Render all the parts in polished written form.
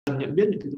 nhận biết những cái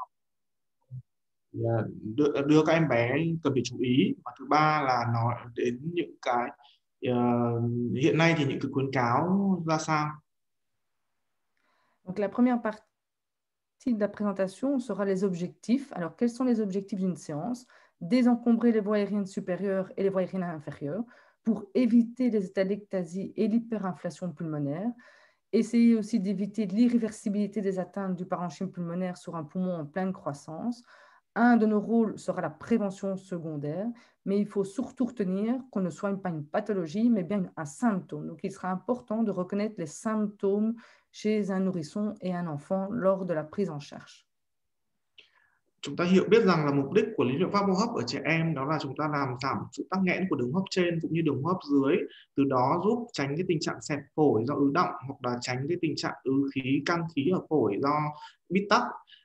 đưa các em bé cần phải chú ý, và thứ ba là nói đến những cái hiện nay thì những cái khuyến cáo ra sao. Donc la première partie de la présentation sera les objectifs. Alors, quels sont les objectifs d'une séance? Désencombrer les voies aériennes supérieures et les voies aériennes inférieures pour éviter les états d'ectasie et l'hyperinflation pulmonaire. Essayer aussi d'éviter l'irréversibilité des atteintes du parenchyme pulmonaire sur un poumon en pleine croissance. Un de nos rôles sera la prévention secondaire, mais il faut surtout retenir qu'on ne soigne pas une pathologie, mais bien un symptôme. Donc, il sera important de reconnaître les symptômes chez un nourrisson et un enfant lors de la prise en charge. Chúng ta hiểu biết rằng là mục đích của lý liệu pháp hô hấp ở trẻ em đó là chúng ta làm giảm sự tắc nghẽn của đường hô hấp trên cũng như đường hô hấp dưới, từ đó giúp tránh cái tình trạng xẹp phổi do ứ động, hoặc là tránh cái tình trạng ứ khí, căng khí ở phổi do bít tắc.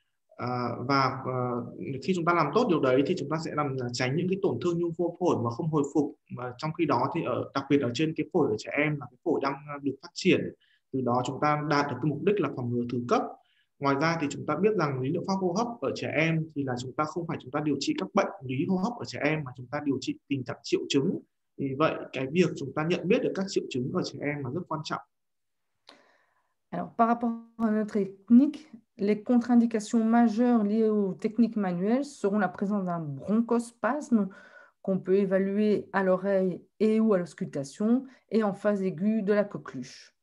Khi chúng ta làm tốt điều đấy thì chúng ta sẽ làm tránh những cái tổn thương nhu mô phổi mà không hồi phục, mà trong khi đó thì đặc biệt ở trên cái phổi ở trẻ em là cái phổi đang được phát triển, từ đó chúng ta đạt được cái mục đích là phòng ngừa thứ cấp. Ngoài ra thì chúng ta biết rằng lý liệu pháp hô hấp ở trẻ em thì là chúng ta không phải chúng ta điều trị các bệnh lý hô hấp ở trẻ em, mà chúng ta điều trị tình trạng triệu chứng. Vì vậy cái việc chúng ta nhận biết được các triệu chứng ở trẻ em là rất quan trọng. Alors, par rapport à notre technique, les contre-indications majeures liées aux techniques manuelles seront la présence d'un bronchospasme qu'on peut évaluer à l'oreille et ou à l'auscultation et en phase aiguë de la coqueluche.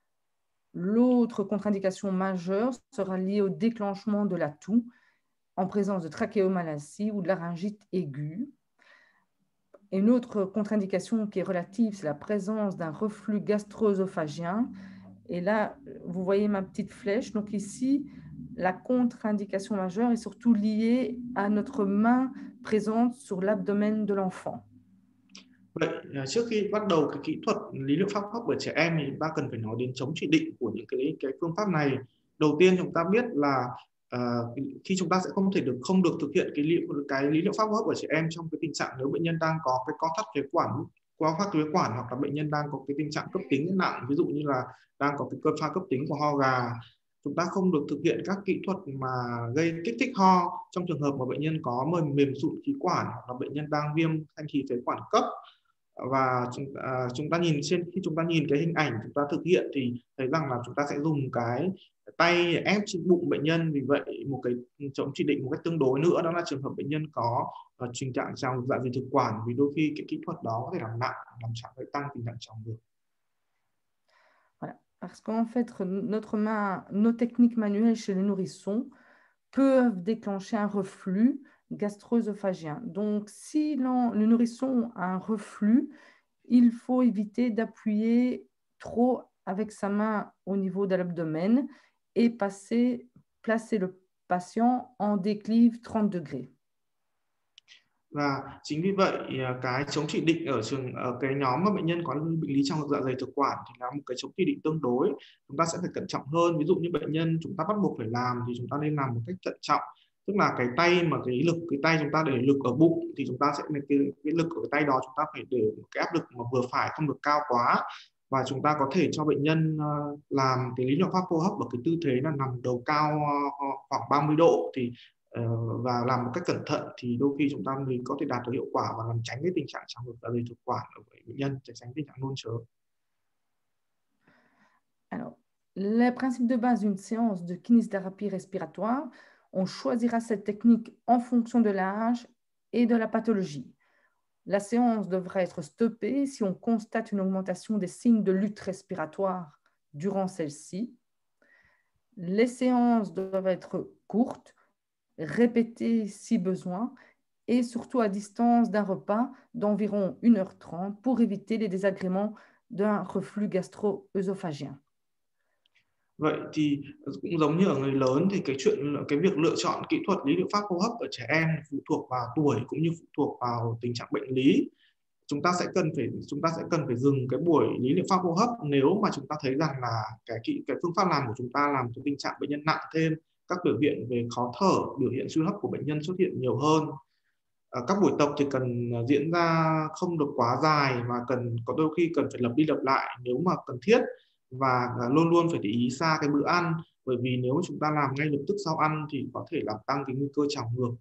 L'autre contre-indication majeure sera liée au déclenchement de la toux en présence de trachéomalacie ou de laryngite aiguë. Et une autre contre-indication qui est relative, c'est la présence d'un reflux gastro-œsophagien. Et là, vous voyez ma petite flèche. Donc ici, la contre-indication majeure est surtout liée à notre main présente sur l'abdomen de l'enfant. Vậy trước khi bắt đầu cái kỹ thuật lý liệu pháp hô hấp ở trẻ em thì chúng ta cần phải nói đến chống chỉ định của những cái phương pháp này. Đầu tiên chúng ta biết là khi chúng ta sẽ không được thực hiện cái lý liệu pháp hô hấp ở trẻ em trong cái tình trạng nếu bệnh nhân đang có cái co thắt phế quản, hoặc là bệnh nhân đang có cái tình trạng cấp tính nặng, ví dụ như là đang có cái cơn pha cấp tính của ho gà. Chúng ta không được thực hiện các kỹ thuật mà gây kích thích ho trong trường hợp mà bệnh nhân có mềm sụn khí quản, hoặc là bệnh nhân đang viêm thanh khí phế quản cấp. Và chúng ta khi chúng ta nhìn cái hình ảnh chúng ta thực hiện thì thấy rằng là chúng ta sẽ dùng cái tay ép trên bụng bệnh nhân. Vì vậy một cái chống chỉ định một cách tương đối nữa đó là trường hợp bệnh nhân có tình trạng trào ngược dạ dày thực quản, vì đôi khi cái kỹ thuật đó có thể làm nặng, làm tăng tình trạng trào ngược. Voilà. Parce qu'en fait, nos techniques manuelles chez les nourrissons peuvent déclencher un reflux gastro-œsophagien. Donc, si le nourrisson a un reflux, il faut éviter d'appuyer trop avec sa main au niveau de l'abdomen et placer le patient en déclive 30 degrés. Và chính vì vậy cái chống chỉ định ở cái nhóm mà bệnh nhân có bệnh lý trào ngược dạ dày thực quản thì là một cái chống chỉ định tương đối. Chúng ta sẽ phải cẩn trọng hơn. Ví dụ như bệnh nhân chúng ta bắt buộc phải làm thì chúng ta nên làm một cách thận trọng. Tức là cái tay mà cái tay chúng ta để lực ở bụng thì chúng ta sẽ cái lực ở cái tay đó chúng ta phải để cái áp lực mà vừa phải, không được cao quá. Và chúng ta có thể cho bệnh nhân làm cái lý liệu pháp hô hấp ở cái tư thế là nằm đầu cao khoảng 30 độ và làm một cách cẩn thận thì đôi khi chúng ta mới có thể đạt được hiệu quả và làm tránh cái tình trạng trào ngược dạ dày thực quản ở bệnh nhân, tránh tình trạng nôn chớ. Alors, le principe de base d'une séance de kinésithérapie respiratoire, on choisira cette technique en fonction de l'âge et de la pathologie. La séance devra être stoppée si on constate une augmentation des signes de lutte respiratoire durant celle-ci. Les séances doivent être courtes, répétées si besoin, et surtout à distance d'un repas d'environ 1h30 pour éviter les désagréments d'un reflux gastro-œsophagien. Vậy thì cũng giống như ở người lớn thì cái việc lựa chọn kỹ thuật lý liệu pháp hô hấp ở trẻ em phụ thuộc vào tuổi cũng như phụ thuộc vào tình trạng bệnh lý. Chúng ta sẽ cần phải dừng cái buổi lý liệu pháp hô hấp nếu mà chúng ta thấy rằng là cái phương pháp làm của chúng ta làm cho tình trạng bệnh nhân nặng thêm, các biểu hiện về khó thở, biểu hiện suy hấp của bệnh nhân xuất hiện nhiều hơn. Các buổi tập thì cần diễn ra không được quá dài mà có đôi khi cần phải lặp đi lặp lại nếu mà cần thiết, và luôn luôn phải để ý xa cái bữa ăn, bởi vì nếu chúng ta làm ngay lập tức sau ăn thì có thể làm tăng cái nguy cơ trào ngược.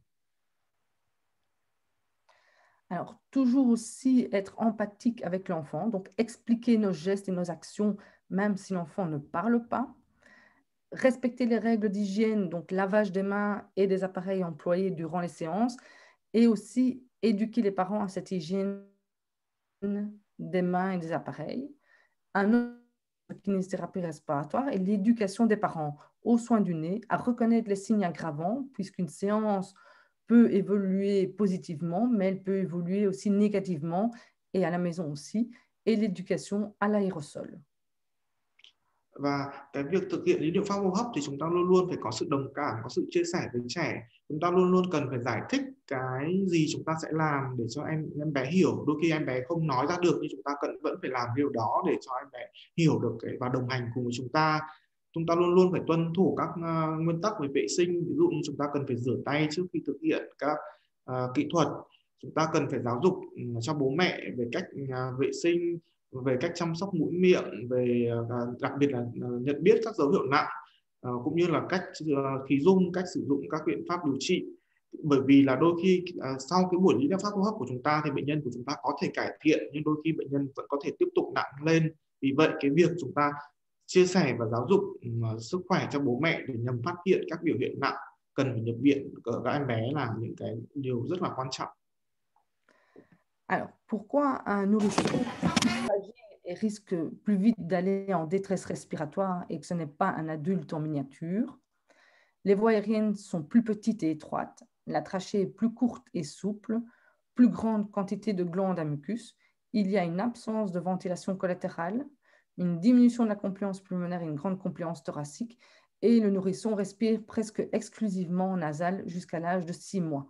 Alors, toujours aussi être empathique avec l'enfant, donc expliquer nos gestes et nos actions, même si l'enfant ne parle pas. Respecter les règles d'hygiène, donc lavage des mains et des appareils employés durant les séances, et aussi éduquer les parents à cette hygiène des mains et des appareils. Un autre kinésithérapie respiratoire est l'éducation des parents aux soins du nez, à reconnaître les signes aggravants, puisqu'une séance peut évoluer positivement, mais elle peut évoluer aussi négativement, et à la maison aussi, et l'éducation à l'aérosol. Và cái việc thực hiện lý liệu pháp hô hấp thì chúng ta luôn luôn phải có sự đồng cảm, có sự chia sẻ với trẻ. Chúng ta luôn luôn cần phải giải thích cái gì chúng ta sẽ làm để cho em bé hiểu. Đôi khi em bé không nói ra được nhưng chúng ta vẫn phải làm điều đó để cho em bé hiểu được cái và đồng hành cùng với chúng ta. Chúng ta luôn luôn phải tuân thủ các nguyên tắc về vệ sinh. Ví dụ như chúng ta cần phải rửa tay trước khi thực hiện các kỹ thuật. Chúng ta cần phải giáo dục cho bố mẹ về cách vệ sinh, về cách chăm sóc mũi miệng, về đặc biệt là nhận biết các dấu hiệu nặng, cũng như là cách khí dung, cách sử dụng các biện pháp điều trị. Bởi vì là đôi khi sau cái buổi lý liệu pháp hô hấp của chúng ta thì bệnh nhân của chúng ta có thể cải thiện, nhưng đôi khi bệnh nhân vẫn có thể tiếp tục nặng lên. Vì vậy cái việc chúng ta chia sẻ và giáo dục sức khỏe cho bố mẹ để nhằm phát hiện các biểu hiện nặng cần phải nhập viện ở các em bé là những cái điều rất là quan trọng. Alors, pourquoi un nourrisson et risque plus vite d'aller en détresse respiratoire et que ce n'est pas un adulte en miniature? Les voies aériennes sont plus petites et étroites, la trachée est plus courte et souple, plus grande quantité de glandes à mucus, il y a une absence de ventilation collatérale, une diminution de la compliance pulmonaire et une grande compliance thoracique, et le nourrisson respire presque exclusivement nasal jusqu'à l'âge de 6 mois.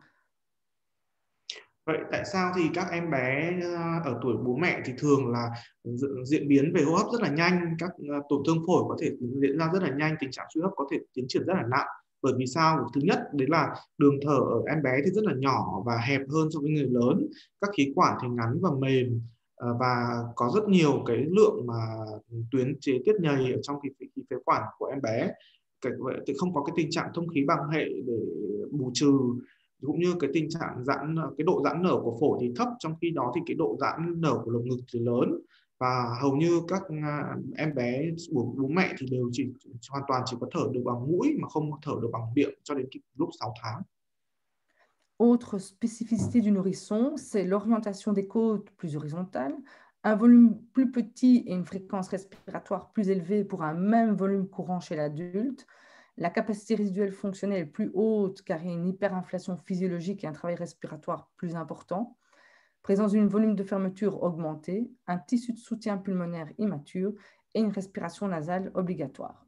Vậy tại sao thì các em bé ở tuổi bố mẹ thì thường là diễn biến về hô hấp rất là nhanh, các tổn thương phổi có thể diễn ra rất là nhanh, tình trạng suy hấp có thể tiến triển rất là nặng. Bởi vì sao? Thứ nhất đấy là đường thở ở em bé thì rất là nhỏ và hẹp hơn so với người lớn, các khí quản thì ngắn và mềm, và có rất nhiều cái lượng mà tuyến chế tiết nhầy ở trong khí phế quản của em bé. Vậy thì không có cái tình trạng thông khí bằng hệ để bù trừ, cũng như cái tình trạng cái độ giãn nở của phổi thì thấp, trong khi đó thì cái độ giãn nở của lồng ngực thì lớn, và hầu như các em bé bố mẹ thì đều hoàn toàn chỉ có thở được bằng mũi mà không thở được bằng miệng cho đến lúc 6 tháng. Autre spécificité du nourrisson, c'est l'orientation des côtes plus horizontale, un volume plus petit et une fréquence respiratoire plus élevée pour un même volume courant chez l'adulte. La capacité résiduelle fonctionnelle est plus haute car il y a une hyperinflation physiologique et un travail respiratoire plus important. Présence d'un volume de fermeture augmenté, un tissu de soutien pulmonaire immature et une respiration nasale obligatoire.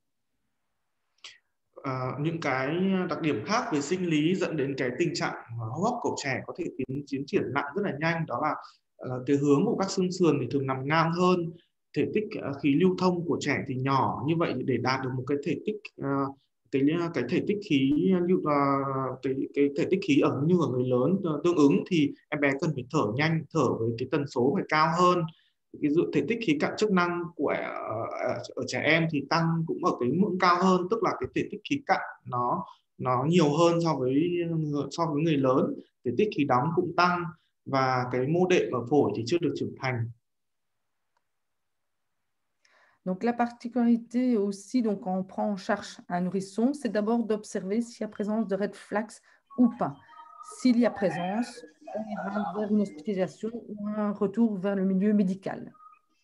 Những cái đặc điểm khác về sinh lý dẫn đến cái tình trạng hô hấp của trẻ có thể tiến triển nặng rất là nhanh, đó là cái hướng của các xương sườn thì thường nằm ngang hơn, thể tích khí lưu thông của trẻ thì nhỏ. Như vậy để đạt được một cái thể tích cái thể tích khí cái thể tích khí như ở người lớn tương ứng thì em bé cần phải thở nhanh, thở với cái tần số phải cao hơn. Cái thể tích khí cặn chức năng của ở trẻ em thì tăng cũng ở cái ngưỡng cao hơn, tức là cái thể tích khí cặn nó nhiều hơn so với người lớn. Thể tích khí đóng cũng tăng, và cái mô đệm ở phổi thì chưa được trưởng thành. Donc la particularité aussi, donc quand on prend en charge un nourrisson, c'est d'abord d'observer s'il y a présence de red flags ou pas. S'il y a présence, on ira vers une hospitalisation ou un retour vers le milieu médical.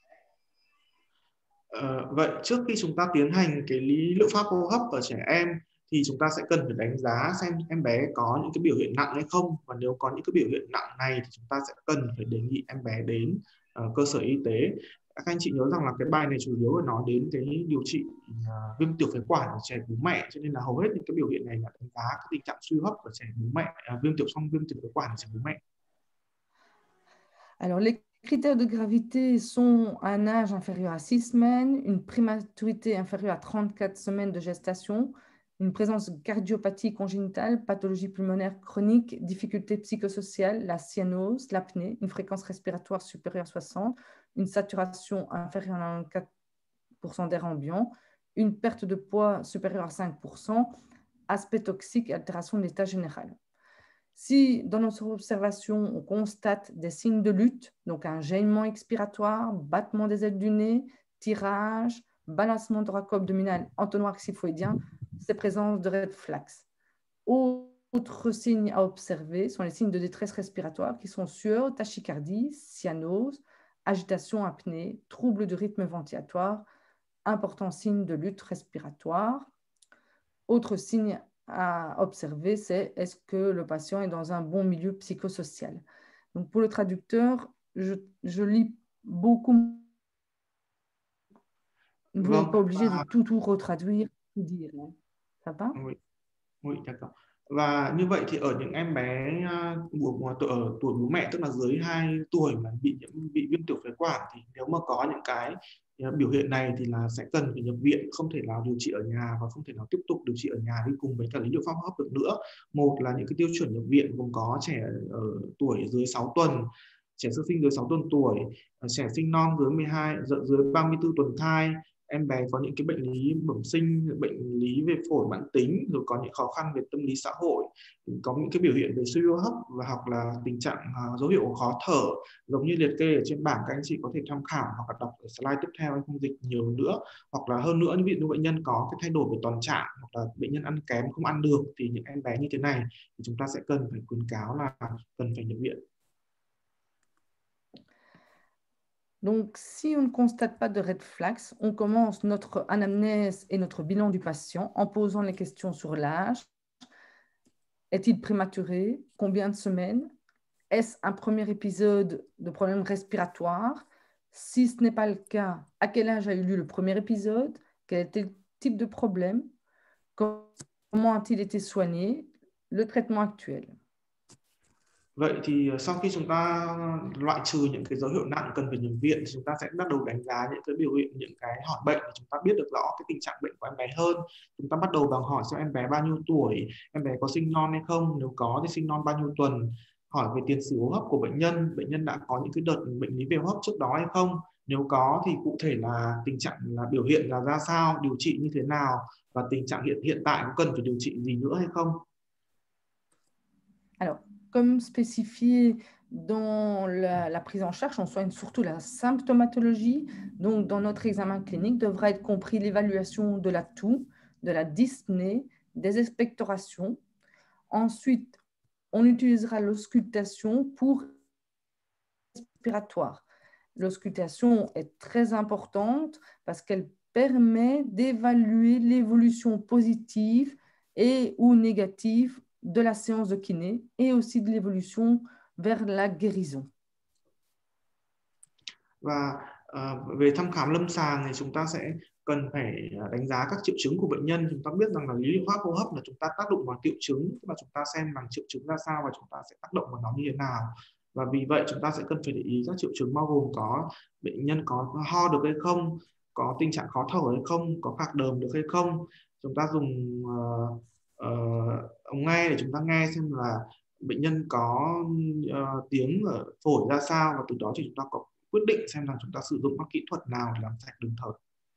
Vậy trước khi chúng ta tiến hành cái lý liệu pháp hô hấp ở trẻ em thì chúng ta sẽ cần phải đánh giá xem em bé có những cái biểu hiện nặng hay không, và nếu có những cái biểu hiện nặng này thì chúng ta sẽ cần phải đề nghị em bé đến cơ sở y tế. Các anh chị nhớ rằng là cái bài này chủ yếu là nói đến cái điều trị viêm tiểu phế quản ở trẻ bú mẹ, cho nên là hầu hết những cái biểu hiện này là đánh giá cái tình trạng suy hấp của trẻ bú mẹ, viêm tiểu phế quản ở trẻ bú mẹ. Alors, les critères de gravité sont un âge inférieur à 6 semaines, une prématurité inférieure à 34 semaines de gestation, une présence de cardiopathie congénitale, pathologie pulmonaire chronique, difficultés psychosociales, la cyanose, l'apnée, une fréquence respiratoire supérieure à 60, une saturation inférieure à 94% d'air ambiant, une perte de poids supérieure à 5%, aspect toxique et altération de l'état général. Si dans notre observation, on constate des signes de lutte, donc un gênement expiratoire, battement des ailes du nez, tirage, balancement thoraco-abdominal, entonnoir xyphoïdien, c'est présence de red flags. Autres signes à observer sont les signes de détresse respiratoire qui sont sueur, tachycardie, cyanose, agitation, apnée, troubles de rythme ventilatoire, important signe de lutte respiratoire. Autre signe à observer, c'est est-ce que le patient est dans un bon milieu psychosocial. Donc pour le traducteur, je lis beaucoup. Vous n'êtes Vâng, pas obligé de tout retraduire, tout dire. Ça va? oui, oui, d'accord. Và như vậy thì ở những em bé ở tuổi bố mẹ, tức là dưới 2 tuổi mà bị viêm tiểu phế quản, thì nếu mà có những cái biểu hiện này thì là sẽ cần phải nhập viện, không thể nào điều trị ở nhà và không thể nào tiếp tục điều trị ở nhà đi cùng với cả lý liệu pháp hô hấp được nữa. Một là những cái tiêu chuẩn nhập viện gồm có trẻ ở tuổi dưới 6 tuần, trẻ sơ sinh dưới 6 tuần tuổi, trẻ sinh non dưới 34 tuần thai, em bé có những cái bệnh lý bẩm sinh, bệnh lý về phổi mãn tính, rồi có những khó khăn về tâm lý xã hội, có những cái biểu hiện về suy hô hấp và hoặc là tình trạng dấu hiệu khó thở giống như liệt kê ở trên bảng, các anh chị có thể tham khảo hoặc là đọc ở slide tiếp theo, anh không dịch nhiều nữa. Hoặc là hơn nữa, ví dụ như bệnh nhân có cái thay đổi về toàn trạng hoặc là bệnh nhân ăn kém, không ăn được, thì những em bé như thế này thì chúng ta sẽ cần phải khuyến cáo là cần phải nhập viện. Donc, si on ne constate pas de red flags, on commence notre anamnèse et notre bilan du patient en posant les questions sur l'âge. Est-il prématuré? Combien de semaines? Est-ce un premier épisode de problème respiratoire? Si ce n'est pas le cas, à quel âge a eu lieu le premier épisode? Quel était le type de problème? Comment a-t-il été soigné? Le traitement actuel. Vậy thì sau khi chúng ta loại trừ những cái dấu hiệu nặng cần phải nhập viện, thì chúng ta sẽ bắt đầu đánh giá những cái biểu hiện, những cái hỏi bệnh để chúng ta biết được rõ cái tình trạng bệnh của em bé hơn. Chúng ta bắt đầu bằng hỏi xem em bé bao nhiêu tuổi, em bé có sinh non hay không, nếu có thì sinh non bao nhiêu tuần, hỏi về tiền sử hô hấp của bệnh nhân đã có những cái đợt bệnh lý về hô hấp trước đó hay không, nếu có thì cụ thể là tình trạng là biểu hiện là ra sao, điều trị như thế nào, và tình trạng hiện tại có cần phải điều trị gì nữa hay không. Alors, comme spécifié dans la prise en charge, on soigne surtout la symptomatologie. Donc, dans notre examen clinique, devra être compris l'évaluation de la toux, de la dyspnée, des expectorations. Ensuite, on utilisera l'auscultation pour respiratoire. L'auscultation est très importante parce qu'elle permet d'évaluer l'évolution positive et ou négative de la séance de kiné et aussi de l'évolution vers la guérison. Và về thăm khám lâm sàng thì chúng ta sẽ cần phải đánh giá các triệu chứng của bệnh nhân. Chúng ta biết rằng là lý liệu pháp hô hấp là chúng ta tác động vào triệu chứng, tức là chúng ta xem rằng triệu chứng ra sao và chúng ta sẽ tác động vào nó như thế nào. Và vì vậy chúng ta sẽ cần phải để ý các triệu chứng bao gồm có bệnh nhân có ho được hay không, có tình trạng khó thở hay không, có khạc đờm được hay không. Chúng ta dùng ống nghe để chúng ta nghe xem là bệnh nhân có tiếng ở phổi ra sao, và từ đó thì chúng ta có quyết định xem là chúng ta sử dụng các kỹ thuật nào để làm sạch đường thở.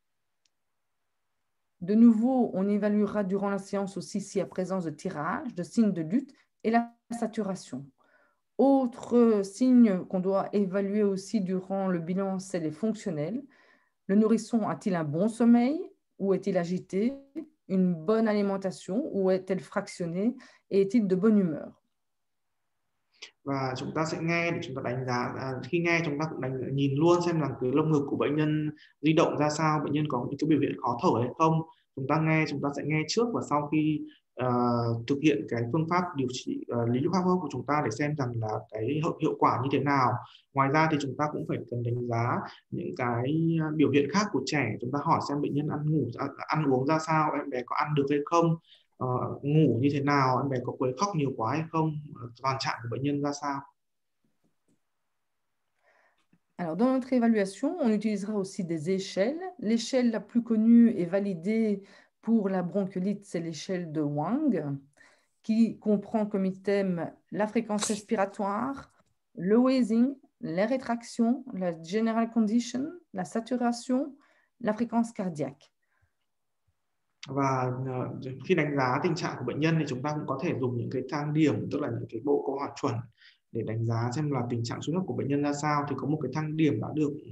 De nouveau, on évaluera durant la séance aussi s'il y a présence de tirage, de signes de lutte et la saturation. Autre signe qu'on doit évaluer aussi durant le bilan, c'est les fonctionnels. Le nourrisson a-t-il un bon sommeil ou est-il agité? Une bonne alimentation ou est-elle fractionnée? Et est-il de bonne humeur? Và chúng ta sẽ nghe để chúng ta đánh giá, khi nghe chúng ta cũng nhìn luôn xem là cái lồng ngực của bệnh nhân di động ra sao, bệnh nhân có những cái biểu hiện khó thở hay không. Chúng ta sẽ nghe trước và sau khi thực hiện cái phương pháp điều trị lý liệu pháp hô hấp của chúng ta để xem rằng là cái hiệu quả như thế nào. Ngoài ra thì chúng ta cũng phải cần đánh giá những cái biểu hiện khác của trẻ. Chúng ta hỏi xem bệnh nhân ăn uống ra sao, em bé có ăn được hay không, ngủ như thế nào, em bé có quấy khóc nhiều quá hay không, toàn trạng của bệnh nhân ra sao. Alors, dans notre évaluation, on utilisera aussi des échelles. L'échelle la plus connue et validée pour la bronchiolite, c'est l'échelle de Wang, qui comprend comme item la fréquence respiratoire, le wheezing, les rétractions, la general condition, la saturation, la fréquence cardiaque. Và khi đánh giá tình trạng của bệnh nhân thì chúng ta cũng có thể dùng những cái thang điểm, tức là những cái bộ câu hỏi chuẩn để đánh giá xem là tình trạng suy hô hấp của bệnh nhân ra sao. Thì có một cái thang điểm đã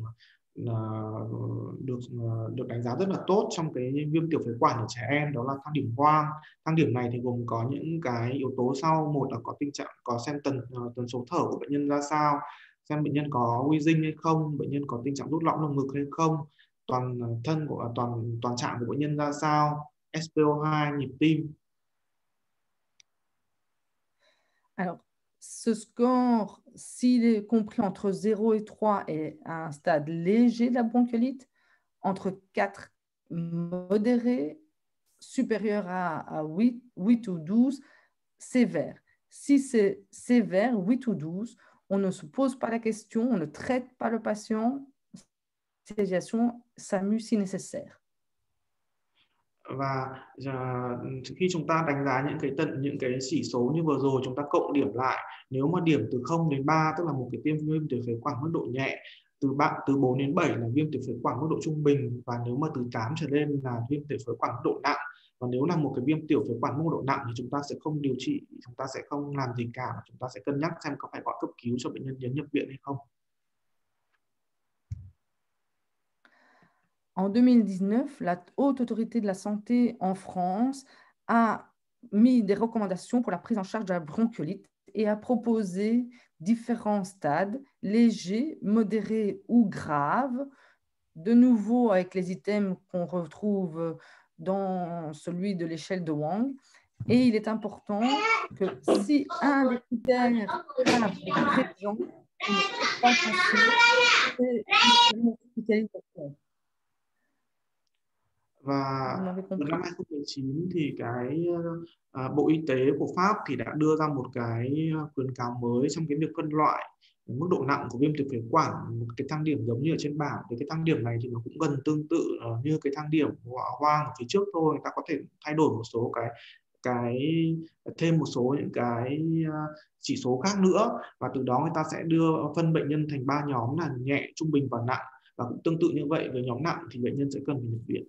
được đánh giá rất là tốt trong cái viêm tiểu phế quản ở trẻ em, đó là thang điểm Wang. Thang điểm này thì gồm có những cái yếu tố sau: một là có tình trạng, có xem tần số thở của bệnh nhân ra sao, xem bệnh nhân có wheezing hay không, bệnh nhân có tình trạng rút lõm lồng ngực hay không, toàn thân của toàn trạng của bệnh nhân ra sao, SpO2, nhịp tim. Alors, ce score, s'il est compris entre 0 et 3, est à un stade léger de la bronchiolite, entre 4, modéré, supérieur à 8 ou 12, sévère. Si c'est sévère, 8 ou 12, on ne se pose pas la question, on ne traite pas le patient, sédation, SAMU si nécessaire. Và khi chúng ta đánh giá những cái chỉ số như vừa rồi, chúng ta cộng điểm lại, nếu mà điểm từ 0 đến 3 tức là một cái viêm tiểu phế quản mức độ nhẹ, từ 4 đến 7 là viêm tiểu phế quản mức độ trung bình, và nếu mà từ 8 trở lên là viêm tiểu phế quản mức độ nặng. Và nếu là một cái viêm tiểu phế quản mức độ nặng thì chúng ta sẽ không điều trị, chúng ta sẽ không làm gì cả, chúng ta sẽ cân nhắc xem có phải gọi cấp cứu cho bệnh nhân đến nhập viện hay không. En 2019, la Haute Autorité de la Santé en France a mis des recommandations pour la prise en charge de la bronchiolite et a proposé différents stades, légers, modérés ou graves, de nouveau avec les items qu'on retrouve dans celui de l'échelle de Wang. Et il est important que si un des critères graves est présent, on ne peut pas passer et une hospitalisation. Và Vous m'avez từ compris. năm 2019 thì Bộ Y tế của Pháp thì đã đưa ra một cái khuyến cáo mới trong cái việc phân loại mức độ nặng của viêm tiểu phế quản, một cái thang điểm giống như ở trên bảng. Thì cái thang điểm này thì nó cũng gần tương tự như cái thang điểm của Hoang ở phía trước thôi. Ta có thể thay đổi một số thêm một số những cái chỉ số khác nữa, và từ đó người ta sẽ phân bệnh nhân thành 3 nhóm là nhẹ, trung bình và nặng. Và cũng tương tự như vậy, với nhóm nặng thì bệnh nhân sẽ cần phải nhập viện.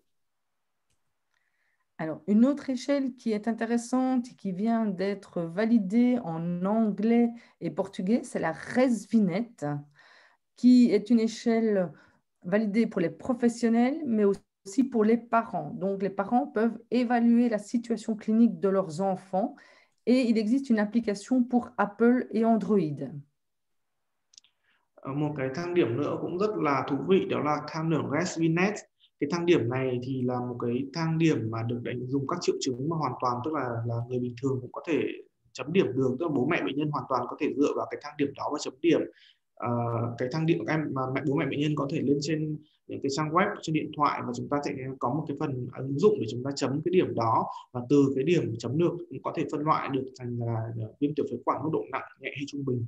Alors, une autre échelle qui est intéressante et qui vient d'être validée en anglais et portugais, c'est la RESVINET, qui est une échelle validée pour les professionnels, mais aussi pour les parents. Donc, les parents peuvent évaluer la situation clinique de leurs enfants et il existe une application pour Apple et Android. Một cái thang điểm nữa cũng rất là thú vị, đó là thang điểm ResVinet. Cái thang điểm này thì là một cái thang điểm mà được dùng các triệu chứng mà hoàn toàn, tức là người bình thường cũng có thể chấm điểm được, tức là bố mẹ bệnh nhân hoàn toàn có thể dựa vào cái thang điểm đó và chấm điểm. Cái thang điểm của em mà bố mẹ bệnh nhân có thể lên trên những cái trang web trên điện thoại, và chúng ta sẽ có một cái phần ứng dụng để chúng ta chấm cái điểm đó, và từ cái điểm chấm được cũng có thể phân loại được thành là viêm tiểu phế quản mức độ nặng, nhẹ hay trung bình.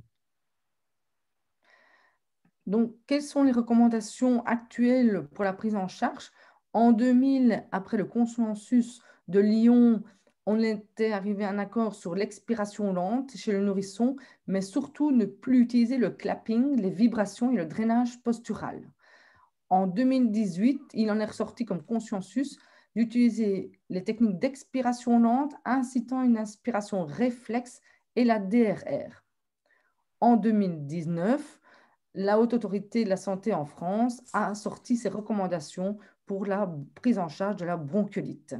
Donc, quelles sont les recommandations actuelles pour la prise en charge? En 2000, après le consensus de Lyon, on était arrivé à un accord sur l'expiration lente chez le nourrisson, mais surtout ne plus utiliser le clapping, les vibrations et le drainage postural. En 2018, il en est ressorti comme consensus d'utiliser les techniques d'expiration lente incitant une inspiration réflexe et la DRR. En 2019, la Haute Autorité de la Santé en France a sorti ses recommandations pour la prise en charge de la bronchiolite.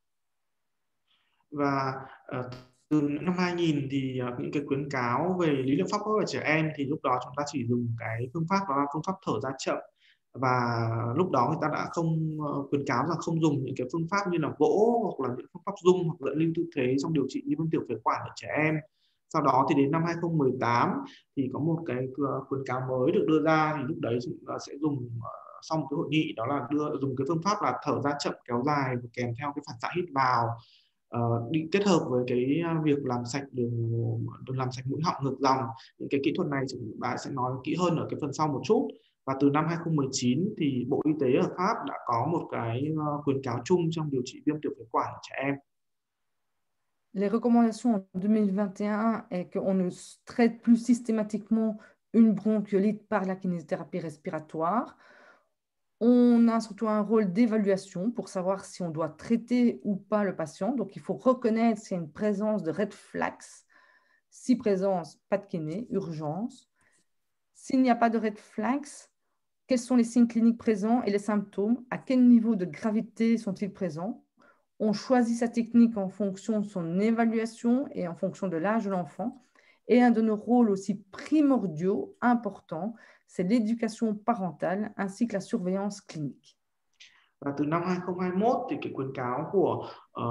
Và từ năm 2000 thì những cái khuyến cáo về lý liệu pháp hô hấp ở trẻ em thì lúc đó chúng ta chỉ dùng cái phương pháp, đó là phương pháp thở ra chậm. Và lúc đó người ta đã không khuyến cáo là không dùng những cái phương pháp như là vỗ hoặc là những phương pháp rung hoặc dẫn lưu tư thế trong điều trị viêm tiểu phế quản ở trẻ em. Sau đó thì đến năm 2018 thì có một cái khuyến cáo mới được đưa ra, thì lúc đấy chúng ta sẽ dùng sau một cái hội nghị, đó là dùng cái phương pháp là thở ra chậm kéo dài và kèm theo cái phản xạ hít vào, đi kết hợp với cái việc làm sạch làm sạch mũi họng ngược dòng. Những cái kỹ thuật này chúng ta sẽ nói kỹ hơn ở cái phần sau một chút. Và từ năm 2019 thì Bộ Y tế ở Pháp đã có một cái khuyến cáo chung trong điều trị viêm tiểu phế quản ở trẻ em. Les recommandations en 2021 est qu'on ne traite plus systématiquement une bronchiolite par la kinésithérapie respiratoire. On a surtout un rôle d'évaluation pour savoir si on doit traiter ou pas le patient. Donc, il faut reconnaître s'il y a une présence de red flags. Si présence, pas de kiné, urgence. S'il n'y a pas de red flags, quels sont les signes cliniques présents et les symptômes? À quel niveau de gravité sont-ils présents? On choisit sa technique en fonction de son évaluation et en fonction de l'âge de l'enfant. Et un de nos rôles aussi primordiaux, importants, c'est l'éducation parentale ainsi que la surveillance clinique. Và từ năm 2021 thì cái khuyến cáo của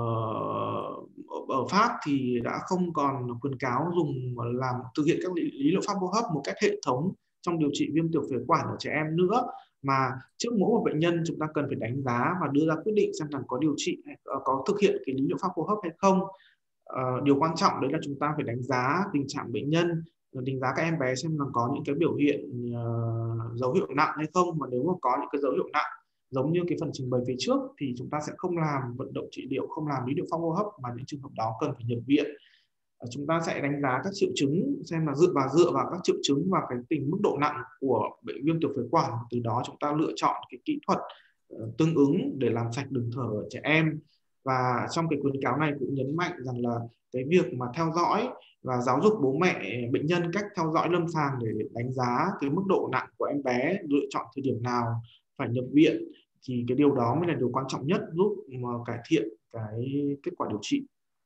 ở Pháp thì đã không còn khuyến cáo dùng làm thực hiện các lý liệu pháp hô hấp một cách hệ thống trong điều trị viêm tiểu phế quản ở trẻ em nữa, mà trước mỗi một bệnh nhân chúng ta cần phải đánh giá và đưa ra quyết định xem là có điều trị hay có thực hiện cái lý liệu pháp hô hấp hay không. Điều quan trọng đấy là chúng ta phải đánh giá tình trạng bệnh nhân, đánh giá các em bé xem là có những cái biểu hiện dấu hiệu nặng hay không, và nếu mà có những cái dấu hiệu nặng giống như cái phần trình bày phía trước thì chúng ta sẽ không làm vận động trị liệu, không làm lý liệu pháp hô hấp, mà những trường hợp đó cần phải nhập viện. Chúng ta sẽ đánh giá các triệu chứng xem là dựa vào các triệu chứng và cái tình mức độ nặng của bệnh viêm tiểu phế quản, từ đó chúng ta lựa chọn cái kỹ thuật tương ứng để làm sạch đường thở ở trẻ em. Và trong cái khuyến cáo này cũng nhấn mạnh rằng là cái việc mà theo dõi và giáo dục bố mẹ bệnh nhân cách theo dõi lâm sàng để đánh giá cái mức độ nặng của em bé, lựa chọn thời điểm nào phải nhập viện, thì cái điều đó mới là điều quan trọng nhất giúp mà cải thiện cái kết quả điều trị.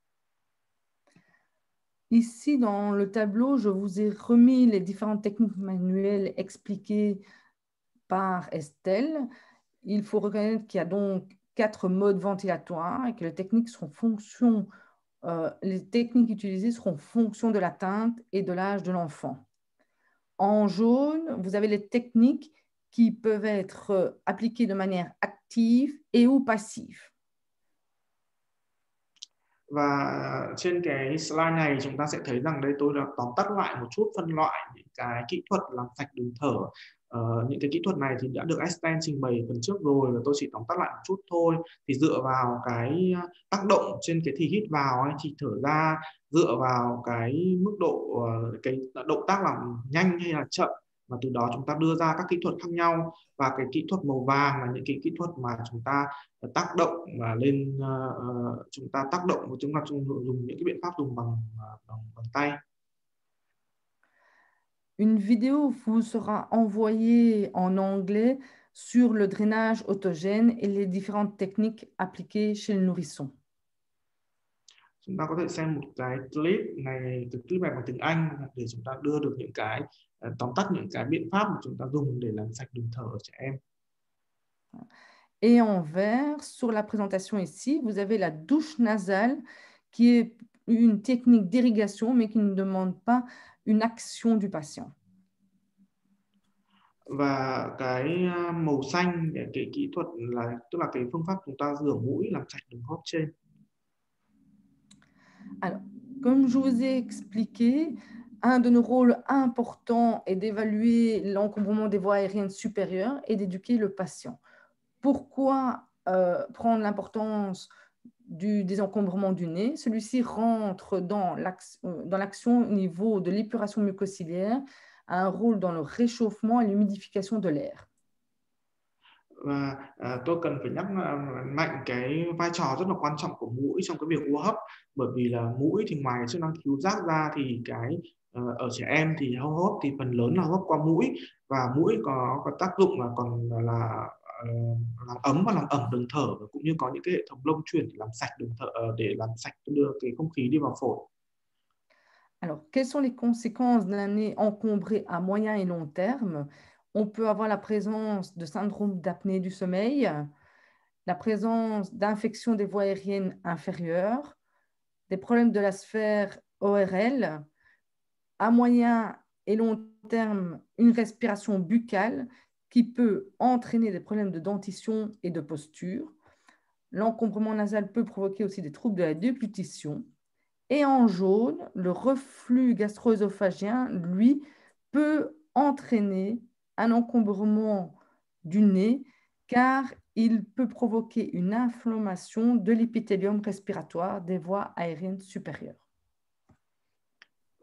Ici, dans le tableau, je vous ai remis les différentes techniques manuelles expliquées par Estelle. Il faut reconnaître qu'il y a donc 4 modes ventilatoires et que les techniques utilisées seront fonction de l'atteinte et de l'âge de l'enfant. En jaune, vous avez les techniques qui peuvent être appliquées de manière active et ou passive. Và trên cái slide này chúng ta sẽ thấy rằng đây tôi đã tóm tắt lại một chút, phân loại những cái kỹ thuật làm sạch đường thở. Những cái kỹ thuật này thì đã được Estelle trình bày phần trước rồi, và tôi chỉ tóm tắt lại một chút thôi. Thì dựa vào cái tác động trên cái thì hít vào hay thì thở ra, dựa vào cái mức độ cái động tác làm nhanh hay là chậm, và từ đó chúng ta đưa ra các kỹ thuật khác nhau. Và cái kỹ thuật màu vàng là những cái kỹ thuật mà chúng ta tác động mà lên chúng ta tác động và chúng ta dùng những cái biện pháp dùng bằng tay. Une vidéo vous sera envoyée en anglais sur le drainage autogène et les différentes techniques appliquées chez le nourrisson. Chúng ta có thể xem một cái clip này, clip này bằng tiếng Anh, để chúng ta đưa được những cái tóm tắt những cái biện pháp mà chúng ta dùng để làm sạch đường thở ở trẻ em. Et en vert, sur la présentation ici, vous avez la douche nasale qui est une technique d'irrigation mais qui ne demande pas une action du patient. Và cái màu xanh, cái kỹ thuật là tức là cái phương pháp chúng ta rửa mũi làm sạch đường hô hấp trên. Alors, comme je vous ai expliqué, un de nos rôles importants est d'évaluer l'encombrement des voies aériennes supérieures et d'éduquer le patient. Pourquoi prendre l'importance du désencombrement du nez? Celui-ci rentre dans l'action au niveau de l'épuration mucociliaire, a un rôle dans le réchauffement et l'humidification de l'air. Và tôi cần phải nhắc mạnh cái vai trò rất là quan trọng của mũi trong cái việc hô hấp, bởi vì là mũi thì ngoài chức năng khứu giác ra thì cái ở trẻ em thì hô hấp thì phần lớn là hô hấp qua mũi, và mũi có tác dụng là còn là làm ấm và làm ẩm đường thở, và cũng như có những cái hệ thống lông truyền để làm sạch đường thở, để làm sạch đưa cái không khí đi vào phổi. Alors, quelles sont les conséquences d'un nez encombré à moyen et long terme? On peut avoir la présence de syndrome d'apnée du sommeil, la présence d'infections des voies aériennes inférieures, des problèmes de la sphère ORL, à moyen et long terme, une respiration buccale qui peut entraîner des problèmes de dentition et de posture. L'encombrement nasal peut provoquer aussi des troubles de la déglutition. Et en jaune, le reflux gastro-œsophagien, lui, peut entraîner un encombrement du nez car il peut provoquer une inflammation de l'épithélium respiratoire des voies aériennes supérieures.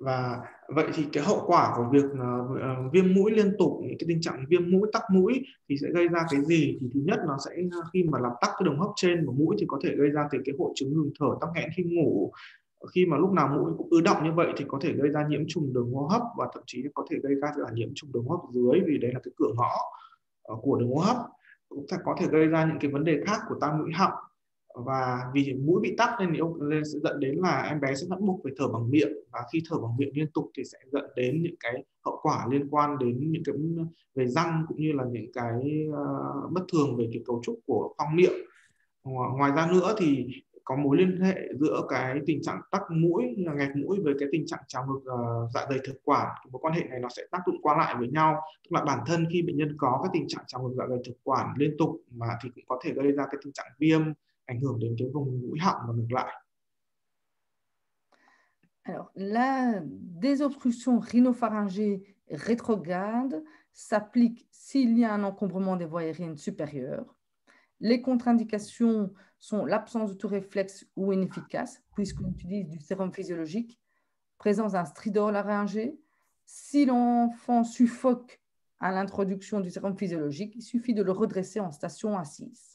Và vậy thì cái hậu quả của việc viêm mũi liên tục, những cái tình trạng viêm mũi, tắc mũi thì sẽ gây ra cái gì? Thì thứ nhất nó sẽ khi mà làm tắc cái đường hấp trên của mũi thì có thể gây ra cái hội chứng ngừng thở, tắc nghẽn khi ngủ. Khi mà lúc nào mũi cũng ứ động như vậy thì có thể gây ra nhiễm trùng đường hô hấp và thậm chí có thể gây ra nhiễm trùng đường hô hấp dưới, vì đấy là cái cửa ngõ của đường hô hấp. Cũng có thể gây ra những cái vấn đề khác của tai mũi họng, và vì mũi bị tắc nên sẽ dẫn đến là em bé sẽ bắt buộc phải thở bằng miệng, và khi thở bằng miệng liên tục thì sẽ dẫn đến những cái hậu quả liên quan đến những cái về răng cũng như là những cái bất thường về cái cấu trúc của khoang miệng. Ngoài ra nữa thì có mối liên hệ giữa cái tình trạng tắc mũi, nghẹt mũi với cái tình trạng trào ngược dạ dày thực quản. Mối quan hệ này nó sẽ tác dụng qua lại với nhau, tức là bản thân khi bệnh nhân có cái tình trạng trào ngược dạ dày thực quản liên tục mà thì cũng có thể gây ra cái tình trạng viêm, ảnh hưởng đến cái vùng mũi họng và ngược lại. Alors, la désobstruction rhinopharyngée rétrograde s'applique s'il y a un encombrement des voies aériennes supérieures. Les contre-indications sont l'absence de tout réflexe ou inefficace, puisqu'on utilise du sérum physiologique, présence d'un stridor laryngé. Si l'enfant suffoque à l'introduction du sérum physiologique, il suffit de le redresser en station assise.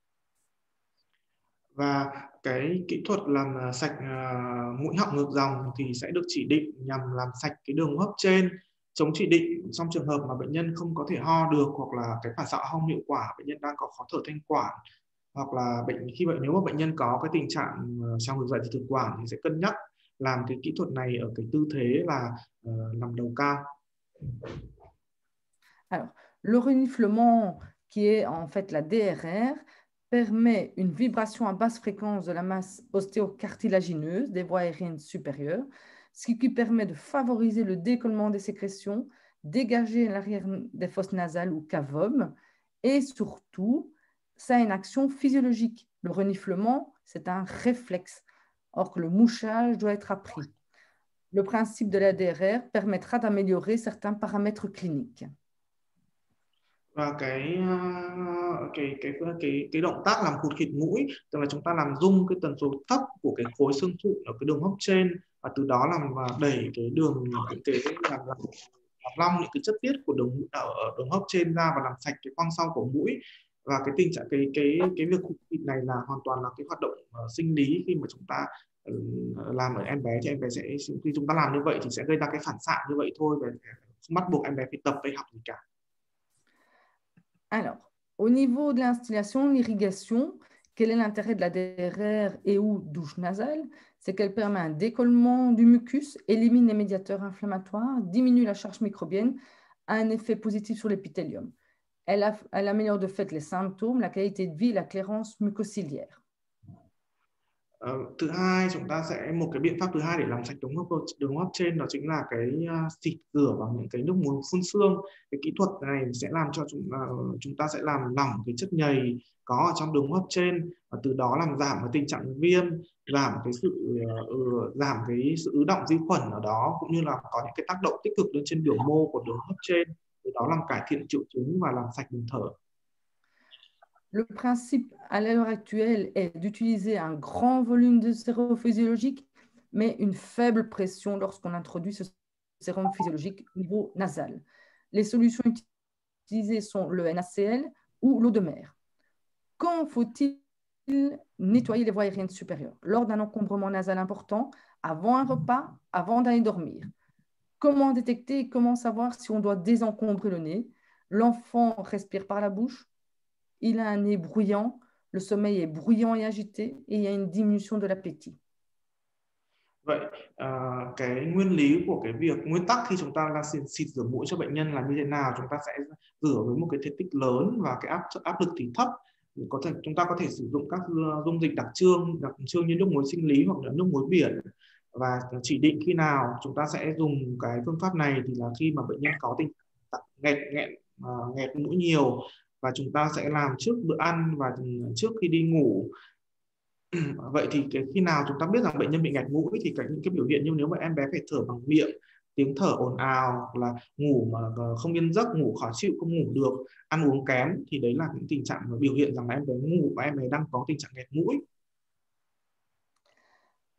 Và cái kỹ thuật làm sạch mũi họng ngược dòng thì sẽ được chỉ định nhằm làm sạch cái đường hô hấp trên, chống chỉ định trong trường hợp mà bệnh nhân không có thể ho được, hoặc là cái phản xạ ho hiệu quả, bệnh nhân đang có khó thở thanh quản, hoặc là nếu mà bệnh nhân có cái tình trạng trào ngược dạ dày thực quản thì sẽ cân nhắc làm cái kỹ thuật này ở cái tư thế là nằm đầu cao. Alors, le reniflement, qui est en fait la DRR, permet une vibration à basse fréquence de la masse ostéocartilagineuse des voies aériennes supérieures, ce qui permet de favoriser le décollement des sécrétions, dégager l'arrière des fosses nasales ou cavum, et surtout, ça a une action physiologique. Le reniflement, c'est un réflexe, or que le mouchage doit être appris. Le principe de la DRR permettra d'améliorer certains paramètres cliniques. Và cái động tác làm khụt khịt mũi, tức là chúng ta làm rung cái tần số thấp của cái khối xương sụn ở cái đường hấp trên, và từ đó làm đẩy cái đường làm long những cái chất tiết của ở đường hấp trên ra và làm sạch cái khoang sau của mũi. Và cái tình trạng cái việc khụt khịt này là hoàn toàn là cái hoạt động sinh lý. Khi mà chúng ta làm ở em bé thì em bé sẽ, khi chúng ta làm như vậy thì sẽ gây ra cái phản xạ như vậy thôi, và không bắt buộc em bé phải tập hay học gì cả. Alors, au niveau de l'instillation, l'irrigation, quel est l'intérêt de la DRR et ou douche nasale? C'est qu'elle permet un décollement du mucus, élimine les médiateurs inflammatoires, diminue la charge microbienne, a un effet positif sur l'épithélium. Elle améliore de fait les symptômes, la qualité de vie et la clairance mucociliaire. Thứ hai, chúng ta sẽ một cái biện pháp thứ hai để làm sạch đường hô hấp trên, đó chính là cái xịt rửa bằng những cái nước muối phun sương. Cái kỹ thuật này sẽ làm cho chúng ta sẽ làm lỏng cái chất nhầy có ở trong đường hô hấp trên, và từ đó làm giảm cái tình trạng viêm, giảm cái sự ứ động vi khuẩn ở đó, cũng như là có những cái tác động tích cực lên trên biểu mô của đường hô hấp trên, từ đó làm cải thiện triệu chứng và làm sạch đường thở. Le principe à l'heure actuelle est d'utiliser un grand volume de sérum physiologique, mais une faible pression lorsqu'on introduit ce sérum physiologique au niveau nasal. Les solutions utilisées sont le NaCl ou l'eau de mer. Quand faut-il nettoyer les voies aériennes supérieures? Lors d'un encombrement nasal important, avant un repas, avant d'aller dormir. Comment détecter et comment savoir si on doit désencombrer le nez? L'enfant respire par la bouche, il a un nez bruyant, le sommeil est bruyant et agité, et il y a une diminution de l'appétit. Vậy cái nguyên lý của cái việc nguyên tắc khi chúng ta là xịt rửa mũi cho bệnh nhân là như thế nào? Chúng ta sẽ rửa với một cái thể tích lớn và cái áp lực thì thấp. Chúng ta có thể sử dụng các dung dịch đặc trưng như nước muối sinh lý hoặc là nước muối biển, và chỉ định khi nào chúng ta sẽ dùng cái phương pháp này thì là khi mà bệnh nhân có tình trạng nghẹt mũi nhiều, và chúng ta sẽ làm trước bữa ăn và trước khi đi ngủ. Vậy thì khi nào chúng ta biết rằng bệnh nhân bị nghẹt mũi thì những cái biểu hiện như nếu mà em bé phải thở bằng miệng, tiếng thở ồn ào, hoặc là ngủ mà không yên giấc, ngủ khó chịu, không ngủ được, ăn uống kém, thì đấy là những tình trạng mà biểu hiện rằng là em bé ngủ và em bé đang có tình trạng nghẹt mũi.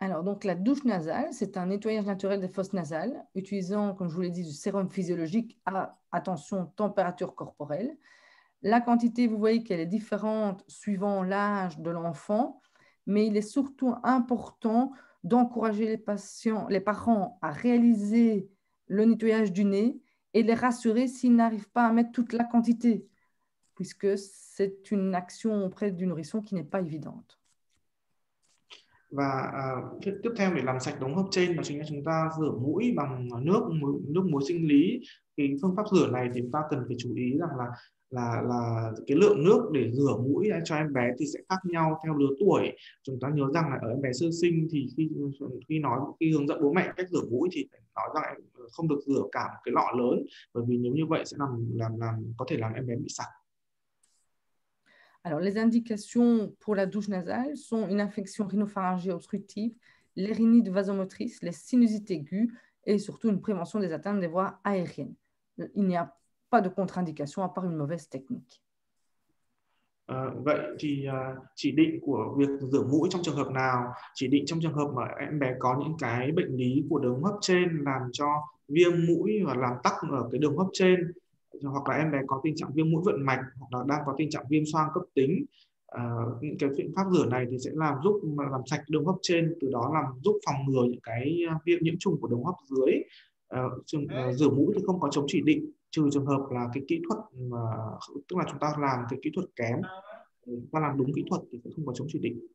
Alors, donc, la douche nasale, c'est un nettoyage naturel des fosses nasales, utilisant, comme je vous l'ai dit, du sérum physiologique à, attention, température corporelle. La quantité, vous voyez qu'elle est différente suivant l'âge de l'enfant, mais il est surtout important d'encourager les parents à réaliser le nettoyage du nez et les rassurer s'ils n'arrivent pas à mettre toute la quantité, puisque c'est une action auprès du nourrisson qui n'est pas évidente. Và tiếp theo để làm sạch đường hô hấp trên đó chính là chúng ta rửa mũi bằng nước muối sinh lý. Cái phương pháp rửa này thì chúng ta cần phải chú ý rằng là cái lượng nước để rửa mũi cho em bé thì sẽ khác nhau theo lứa tuổi. Chúng ta nhớ rằng là ở em bé sơ sinh thì khi hướng dẫn bố mẹ cách rửa mũi thì phải nói rằng em không được rửa cả một cái lọ lớn, bởi vì nếu như vậy sẽ có thể làm em bé bị sặc. Alors, les indications pour la douche nasale sont une infection rhinopharyngée obstructive, les rhinites vasomotrices, les sinusites aiguës et surtout une prévention des atteintes des voies aériennes. Il n'y a pas de contre-indication à part une mauvaise technique. Vậy thì chỉ định của việc rửa mũi trong trường hợp nào? Chỉ định trong trường hợp mà em bé có những cái bệnh lý của đường hô hấp trên làm cho viêm mũi và làm tắc ở cái đường hô hấp trên, hoặc là em bé có tình trạng viêm mũi vận mạch, hoặc là đang có tình trạng viêm xoang cấp tính. Những cái phương pháp rửa này thì sẽ giúp làm sạch đường hô hấp trên, từ đó giúp phòng ngừa những cái viêm nhiễm trùng của đường hô hấp dưới. Rửa mũi thì không có chống chỉ định, trừ trường hợp là cái kỹ thuật mà, tức là chúng ta làm cái kỹ thuật kém, chúng ta làm đúng kỹ thuật thì sẽ không có chống chỉ định.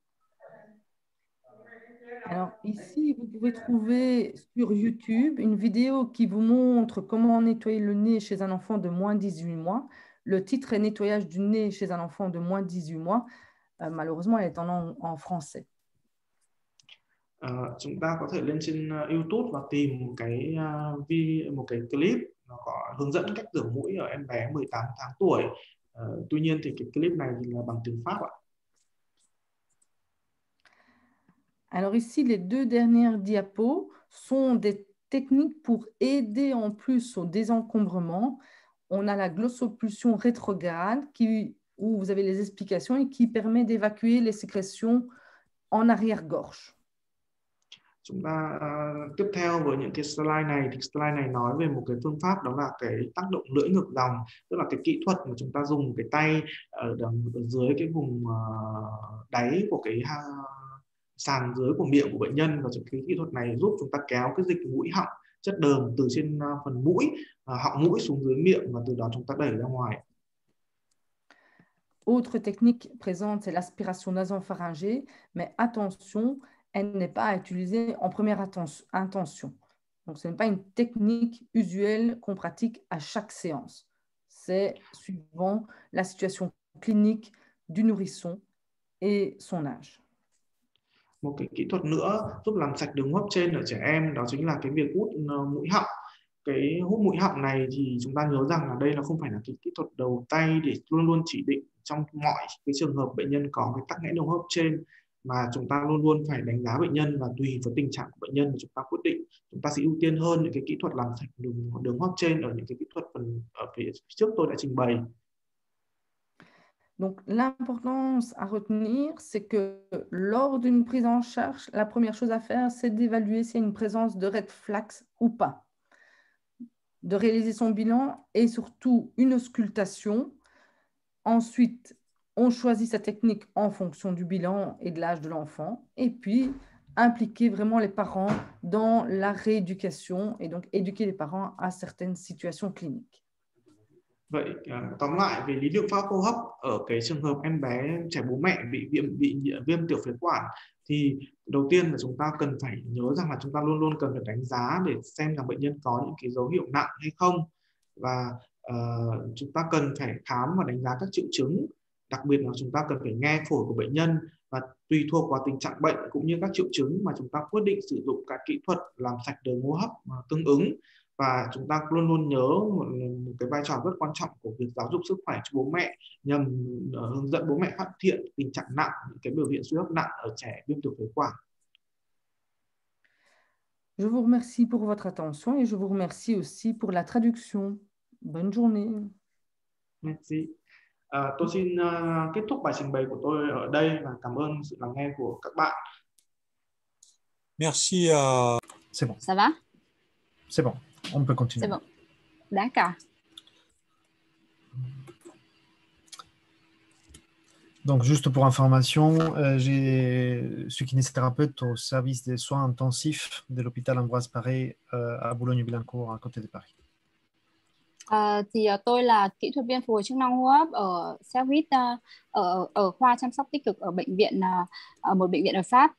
Alors ici, vous pouvez trouver sur YouTube une vidéo qui vous montre comment nettoyer le nez chez un enfant de moins de 18 mois. Le titre est Nettoyage du nez chez un enfant de moins de 18 mois. Malheureusement, elle est en français. Chúng ta có thể lên trên YouTube và tìm một cái clip nó có hướng dẫn cách rửa mũi ở em bé 18 tháng tuổi. Tuy nhiên thì cái clip này thì là bằng tiếng Pháp ạ. Alors ici, les deux dernières diapos sont des techniques pour aider en plus au désencombrement. On a la glossopulsion rétrograde où vous avez les explications et qui permet d'évacuer les sécrétions en arrière-gorge. Chúng ta tiếp theo với những cái slide này, thì slide này nói về một cái phương pháp, đó là cái tác động lưỡi ngược dòng, tức là cái kỹ thuật mà chúng ta dùng cái tay ở dưới cái vùng đáy của cái sàn dưới của miệng của bệnh nhân, và cái kỹ thuật này giúp chúng ta kéo cái dịch mũi họng chất đờm từ trên phần mũi, họng mũi xuống dưới miệng, và từ đó chúng ta đẩy ra ngoài. Autre technique présente, c'est l'aspiration nasopharyngée, mais attention, elle n'est pas à utiliser en première intention. Donc, ce n'est pas une technique usuelle qu'on pratique à chaque séance. C'est suivant la situation clinique du nourrisson et son âge. Một cái kỹ thuật nữa giúp làm sạch đường hô hấp trên ở trẻ em, đó chính là cái việc hút mũi họng. Cái hút mũi họng này thì chúng ta nhớ rằng là đây là không phải là cái kỹ thuật đầu tay để luôn luôn chỉ định trong mọi cái trường hợp bệnh nhân có cái tắc nghẽn đường hô hấp trên, mà chúng ta luôn luôn phải đánh giá bệnh nhân và tùy vào tình trạng của bệnh nhân mà chúng ta quyết định. Chúng ta sẽ ưu tiên hơn những cái kỹ thuật làm sạch đường hô hấp trên ở những cái kỹ thuật ở phía trước tôi đã trình bày. Donc, l'importance à retenir, c'est que lors d'une prise en charge, la première chose à faire, c'est d'évaluer s'il y a une présence de red flags ou pas, de réaliser son bilan et surtout une auscultation. Ensuite, on choisit sa technique en fonction du bilan et de l'âge de l'enfant, et puis impliquer vraiment les parents dans la rééducation et donc éduquer les parents à certaines situations cliniques. Vậy tóm lại về lý liệu pháp hô hấp ở cái trường hợp em bé trẻ bố mẹ bị viêm tiểu phế quản, thì đầu tiên là chúng ta cần phải nhớ rằng là chúng ta luôn luôn cần phải đánh giá để xem rằng bệnh nhân có những cái dấu hiệu nặng hay không, và chúng ta cần phải khám và đánh giá các triệu chứng. Đặc biệt là chúng ta cần phải nghe phổi của bệnh nhân, và tùy thuộc vào tình trạng bệnh cũng như các triệu chứng mà chúng ta quyết định sử dụng các kỹ thuật làm sạch đường hô hấp tương ứng. Và chúng ta luôn luôn nhớ một cái vai trò rất quan trọng của việc giáo dục sức khỏe cho bố mẹ, nhằm hướng dẫn bố mẹ phát hiện tình trạng nặng, những cái biểu hiện suy hấp nặng ở trẻ viêm tiểu phế quản. Je vous remercie pour votre attention et je vous remercie aussi pour la traduction. Bonne journée. Merci. Tôi xin kết thúc bài trình bày của tôi ở đây và cảm ơn sự lắng nghe của các bạn. Merci. C'est bon. Ça va? C'est bon. On peut continuer. C'est bon. D'accord. Donc, juste pour information, je suis kinésithérapeute au service des soins intensifs de l'hôpital Ambroise Paré à Boulogne-Billancourt, à côté de Paris. Tôi là kỹ thuật viên phục hồi chức năng hô hấp ở service ở khoa chăm sóc tích cực ở bệnh viện ở một bệnh viện ở Pháp.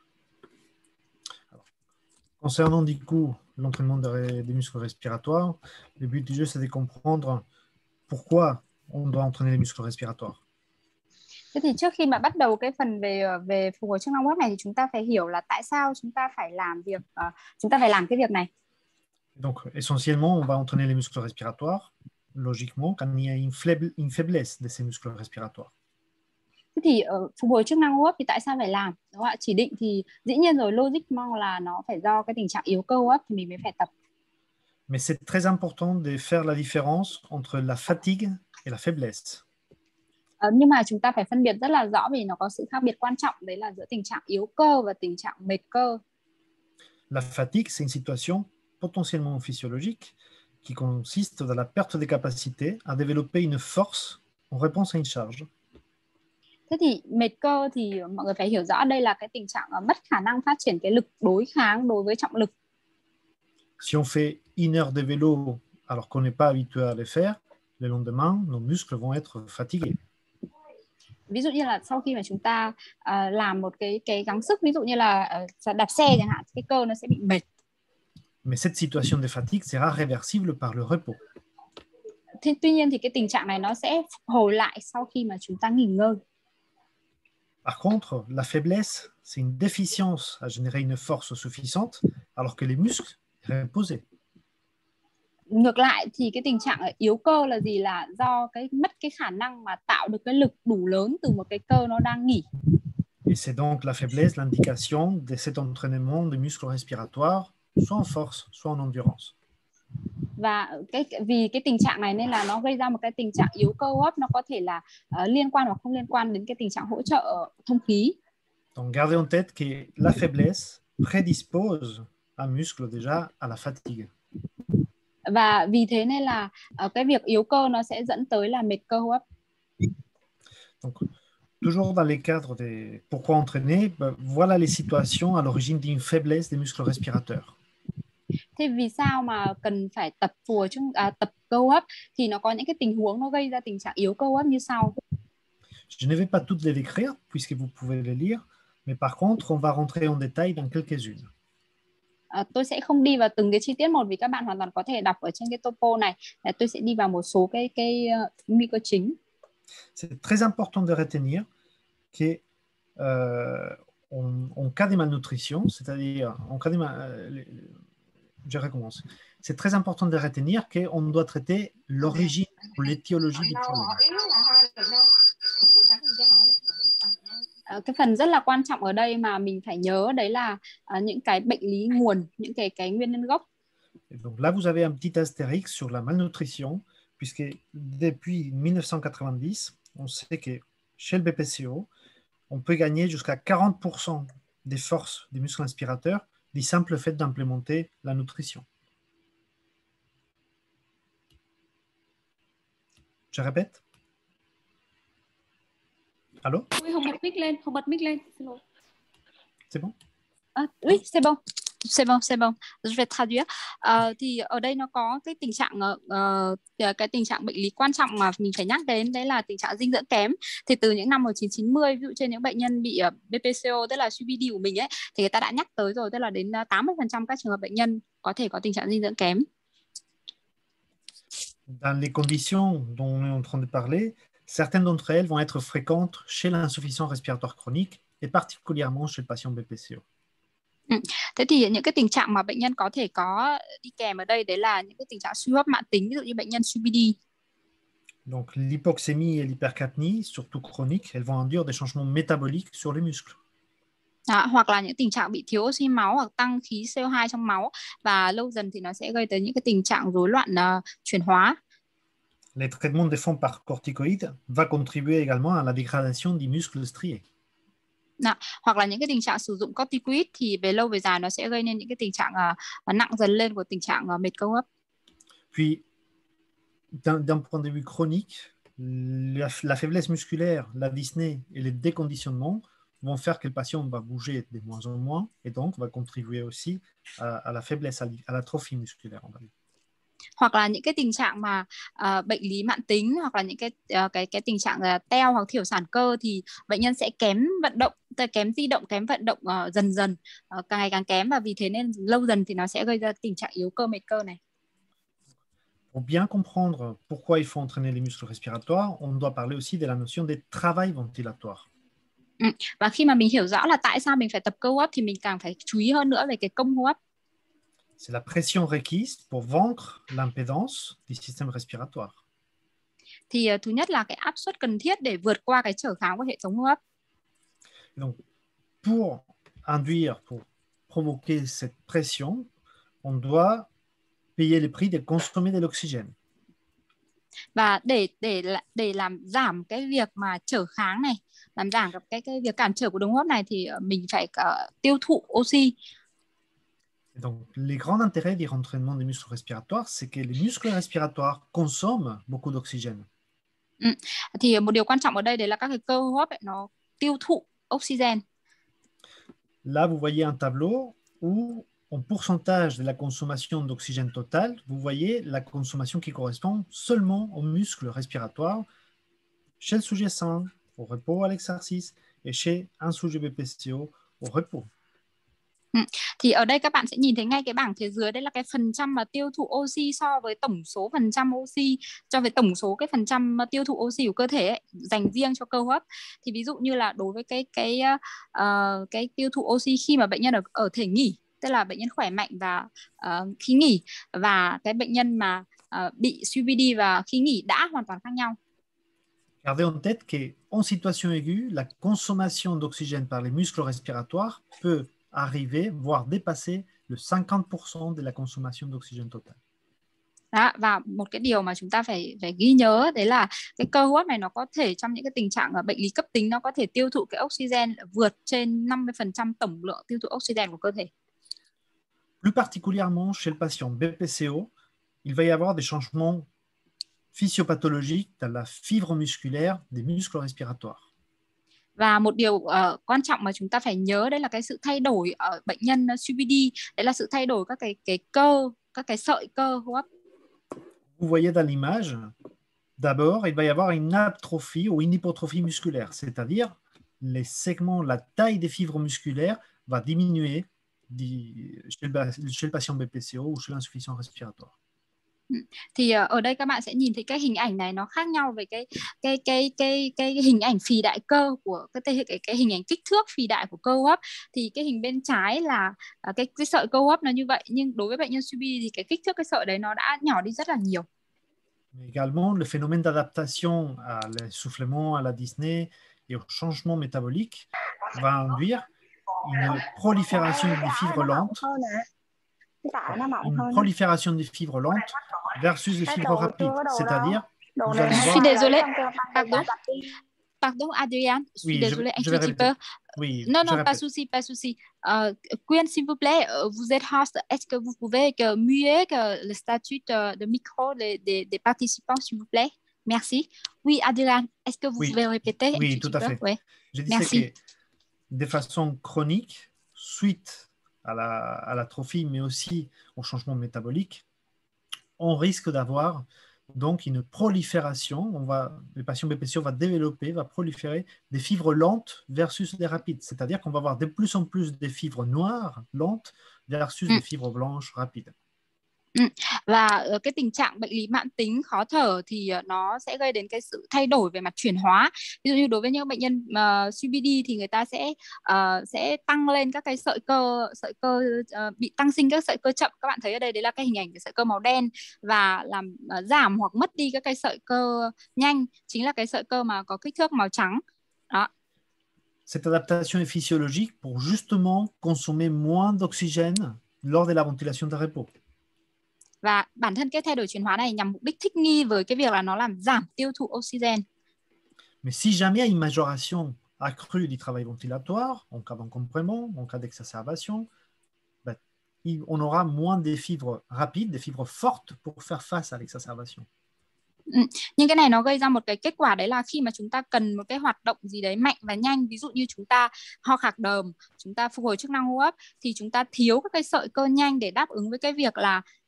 Concernant du coup l'entraînement des muscles respiratoires, le but du jeu c'est de comprendre pourquoi on doit entraîner les muscles respiratoires. Thế thì trước khi mà bắt đầu cái phần về phục hồi chức năng hô hấp này thì chúng ta phải hiểu là tại sao chúng ta phải làm cái việc này. Donc essentiellement, on va entraîner les muscles respiratoires, logiquement, quand il y a une faiblesse de ces muscles respiratoires. Thế thì phục hồi chức năng hô hấp thì tại sao phải làm? Đúng không ạ? Chỉ định thì dĩ nhiên rồi, logiquement là nó phải do cái tình trạng yếu cơ hô hấp thì mình mới phải tập. Mais c'est très important de faire la différence entre la fatigue et la faiblesse. Nhưng mà chúng ta phải phân biệt rất là rõ vì nó có sự khác biệt quan trọng, đấy là giữa tình trạng yếu cơ và tình trạng mệt cơ. La fatigue, c'est une situation potentiellement physiologique qui consiste dans la perte de capacité à développer une force en réponse à une charge. Thế thì mệt cơ thì mọi người phải hiểu rõ đây là cái tình trạng mất khả năng phát triển cái lực đối kháng đối với trọng lực. Si on fait une heure de vélo alors qu'on n'est pas habitué à le faire, le lendemain, nos muscles vont être fatigués. Ví dụ như là sau khi mà chúng ta làm một cái gắng sức, ví dụ như là đạp xe chẳng hạn, cái cơ nó sẽ bị mệt. Mais cette situation de fatigue sera réversible par le repos. Tuy nhiên thì cái tình trạng này nó sẽ phục hồi lại sau khi mà chúng ta nghỉ ngơi. Par contre, la faiblesse, c'est une déficience à générer une force suffisante alors que les muscles sont reposés. Ngược lại thì cái tình trạng yếu cơ là gì? Là do mất cái khả năng mà tạo được cái lực đủ lớn từ một cái cơ nó đang nghỉ. Et c'est donc la faiblesse l'indication de cet entraînement des muscles respiratoires, soit en force, soit en endurance. Và vì cái tình trạng này nên là nó gây ra một cái tình trạng yếu cơ hô hấp, nó có thể là liên quan hoặc không liên quan đến cái tình trạng hỗ trợ thông khí. Donc gardez en tête que la faiblesse prédispose un muscle déjà à la fatigue. Và vì thế nên là cái việc yếu cơ nó sẽ dẫn tới là mệt cơ hô hấp. Donc, toujours dans les cadres de pourquoi entraîner, voilà les situations à l'origine d'une faiblesse des muscles respirateurs. Thế vì sao mà cần phải tập tập cơ hô hấp thì nó có những cái tình huống nó gây ra tình trạng yếu cơ hô hấp như sau. Je ne vais pas toutes les décrire puisque vous pouvez les lire, mais par contre, on va rentrer en détail dans quelques-unes. Tôi sẽ không đi vào từng cái chi tiết một vì các bạn hoàn toàn có thể đọc ở trên cái topo này. Tôi sẽ đi vào một số cái nguy cơ chính. C'est très important de retenir que en cas de malnutrition, c'est-à-dire en cas de je recommence. C'est très important de retenir qu'on doit traiter l'origine ou l'étiologie du problème. Cái phần rất là quan trọng ở đây mà mình phải nhớ đấy là những cái bệnh lý nguồn, những cái nguyên nhân gốc. Et donc là, vous avez un petit astérix sur la malnutrition, puisque depuis 1990, on sait que chez le BPCO, on peut gagner jusqu'à 40% des forces des muscles inspirateurs du simple fait d'implémenter la nutrition. Je répète. Allô? Oui, không bật mic lên, xin lỗi. C'est bon? Oui, c'est bon. C'est bon. Je vais traduire. Thì ở đây nó có cái tình trạng bệnh lý quan trọng mà mình phải nhắc đến, đấy là tình trạng dinh dưỡng kém. Thì từ những năm 1990, ví dụ trên những bệnh nhân bị BPCO, tức là CVD của mình ấy, thì người ta đã nhắc tới rồi, tức là đến 80% các trường hợp bệnh nhân có thể có tình trạng dinh dưỡng kém. Dans les conditions dont on est en train de parler, certaines d'entre elles vont être fréquentes chez l'insuffisance respiratoire chronique et particulièrement chez le patient BPCO. Thế thì những cái tình trạng mà bệnh nhân có thể có đi kèm ở đây đấy là những cái tình trạng suy hấp mãn tính, ví dụ như bệnh nhân COPD. Donc l'hypoxémie et l'hypercapnie, surtout chroniques, elles vont induire des changements métaboliques sur les muscles. Hoặc là những tình trạng bị thiếu oxy máu hoặc tăng khí CO2 trong máu, và lâu dần thì nó sẽ gây tới những cái tình trạng rối loạn chuyển hóa. Les traitements de fond par corticoïdes va contribuer également à la dégradation du muscle strié. Hoặc là những cái tình trạng sử dụng corticoid thì về lâu về dài nó sẽ gây nên những cái tình trạng nặng dần lên của tình trạng mệt câu hấp. Puis, d'un point de vue chronique, la faiblesse musculaire, la dyspnée et les déconditionnements vont faire que le patient va bouger de moins en moins et donc va contribuer aussi à la faiblesse, à l'atrophie musculaire, on va dire. Hoặc là những cái tình trạng mà bệnh lý mãn tính hoặc là những cái tình trạng teo hoặc thiểu sản cơ thì bệnh nhân sẽ kém vận động, kém di động, kém vận động dần dần, càng ngày càng kém, và vì thế nên lâu dần thì nó sẽ gây ra tình trạng yếu cơ mệt cơ này. Pour bien comprendre pourquoi il faut entraîner les muscles respiratoires, on doit parler aussi de la notion de travail ventilatoire. Và khi mà mình hiểu rõ là tại sao mình phải tập cơ hô hấp thì mình càng phải chú ý hơn nữa về cái công hô hấp. C'est la pression requise pour vaincre l'impédance du système respiratoire. Thì thứ nhất là cái áp suất cần thiết để vượt qua cái trở kháng của hệ thống hô hấp. Donc, pour induire, pour provoquer cette pression, on doit payer le prix de consommer de l'oxygène. Và để làm giảm cái việc mà trở kháng này, làm giảm cái việc cản trở của đường hô hấp này thì mình phải tiêu thụ oxy. Et donc, les grands intérêts du rentraînement des muscles respiratoires, c'est que les muscles respiratoires consomment beaucoup d'oxygène. Thì một điều quan trọng ở đây đấy là các cái cơ hô hấp ấy, nó tiêu thụ oxygène. Là, vous voyez un tableau où, en pourcentage de la consommation d'oxygène totale, vous voyez la consommation qui correspond seulement aux muscles respiratoires chez le sujet sain, au repos à l'exercice, et chez un sujet BPCO, au repos. Thì ở đây các bạn sẽ nhìn thấy ngay cái bảng phía dưới, đây là cái phần trăm mà tiêu thụ oxy so với tổng số phần trăm oxy, cho về tổng số cái phần trăm tiêu thụ oxy của cơ thể ấy, dành riêng cho cơ hô hấp. Thì ví dụ như là đối với cái tiêu thụ oxy khi mà bệnh nhân ở thể nghỉ, tức là bệnh nhân khỏe mạnh và khi nghỉ, và cái bệnh nhân mà bị COPD và khi nghỉ đã hoàn toàn khác nhau. Gardez en tête qu'en situation aiguë, la consommation d'oxygène par les muscles respiratoires peut arriver, voire dépasser le 50% de la consommation d'oxygène totale. Đó, và một cái điều mà chúng ta phải ghi nhớ đấy là cái cơ hô hấp này nó có thể trong những cái tình trạng bệnh lý cấp tính nó có thể tiêu thụ cái oxygen vượt trên 50% tổng lượng tiêu thụ oxygen của cơ thể. Plus particulièrement chez le patient BPCO, il va y avoir des changements physiopathologiques dans la fibre musculaire des muscles respiratoires. Và một điều quan trọng mà chúng ta phải nhớ đấy là cái sự thay đổi ở bệnh nhân COPD, đấy là sự thay đổi các cái cơ, các cái sợi cơ hô hấp. Vous voyez dans l'image, d'abord, il va y avoir une atrophie ou une hypotrophie musculaire, c'est-à-dire les segments, la taille des fibres musculaires va diminuer chez le patient BPCO ou chez l'insuffisance respiratoire. Thì ở đây các bạn sẽ nhìn thấy cái hình ảnh này nó khác nhau về cái hình ảnh phì đại cơ của cái hình ảnh kích thước phì đại của cơ hô hấp. Thì cái hình bên trái là cái sợi cơ hô hấp nó như vậy, nhưng đối với bệnh nhân COPD thì cái kích thước cái sợi đấy nó đã nhỏ đi rất là nhiều. Mais également, le phénomène d'adaptation à l'essoufflement, à la dyspnée et au changement métabolique va induire une prolifération des fibres lentes, versus les fibres rapides. C'est-à-dire, vous allez Je voir... suis désolée. Pardon, Adrien, je suis désolée un petit peu. Oui, non, pas de souci, pas de souci. Quyên, s'il vous plaît, vous êtes host. Est-ce que vous pouvez muer le statut de micro des participants, s'il vous plaît? Merci. Oui, Adrien, est-ce que vous pouvez répéter? Oui, tout à fait. Oui. Je disais Merci. que de façon chronique, suite à l'atrophie, mais aussi au changement métabolique, on risque d'avoir donc une prolifération. Le patient BPCO va développer, va proliférer des fibres lentes versus des rapides. C'est-à-dire qu'on va avoir de plus en plus des fibres noires, lentes, versus des fibres blanches, rapides. Và cái tình trạng bệnh lý mãn tính khó thở thì nó sẽ gây đến cái sự thay đổi về mặt chuyển hóa. Ví dụ như đối với những bệnh nhân COPD thì người ta sẽ tăng lên các cái sợi cơ bị tăng sinh các sợi cơ chậm. Các bạn thấy ở đây đấy là cái hình ảnh cái sợi cơ màu đen, và làm giảm hoặc mất đi các cái sợi cơ nhanh chính là cái sợi cơ mà có kích thước màu trắng. Đó. Cette adaptation est physiologique pour justement consommer moins d'oxygène lors de la ventilation de repos. Và bản thân cái thay đổi chuyển hóa này nhằm mục đích thích nghi với cái việc là nó làm giảm tiêu thụ oxygen. Mais si jamais il y a une majoration accrue du travail ventilatoire, en cas d'encombrement, en cas d'exacerbation, on aura moins des fibres rapides, des fibres fortes pour faire face à l'exacerbation. Nhưng cái này nó gây ra một cái kết quả, đấy là khi mà chúng ta cần một cái hoạt động gì đấy mạnh và nhanh, ví dụ như chúng ta ho khạc đờm, chúng ta phục hồi chức năng hô hấp, thì chúng ta thiếu các cái sợi cơ nhanh để đáp ứng với cái việc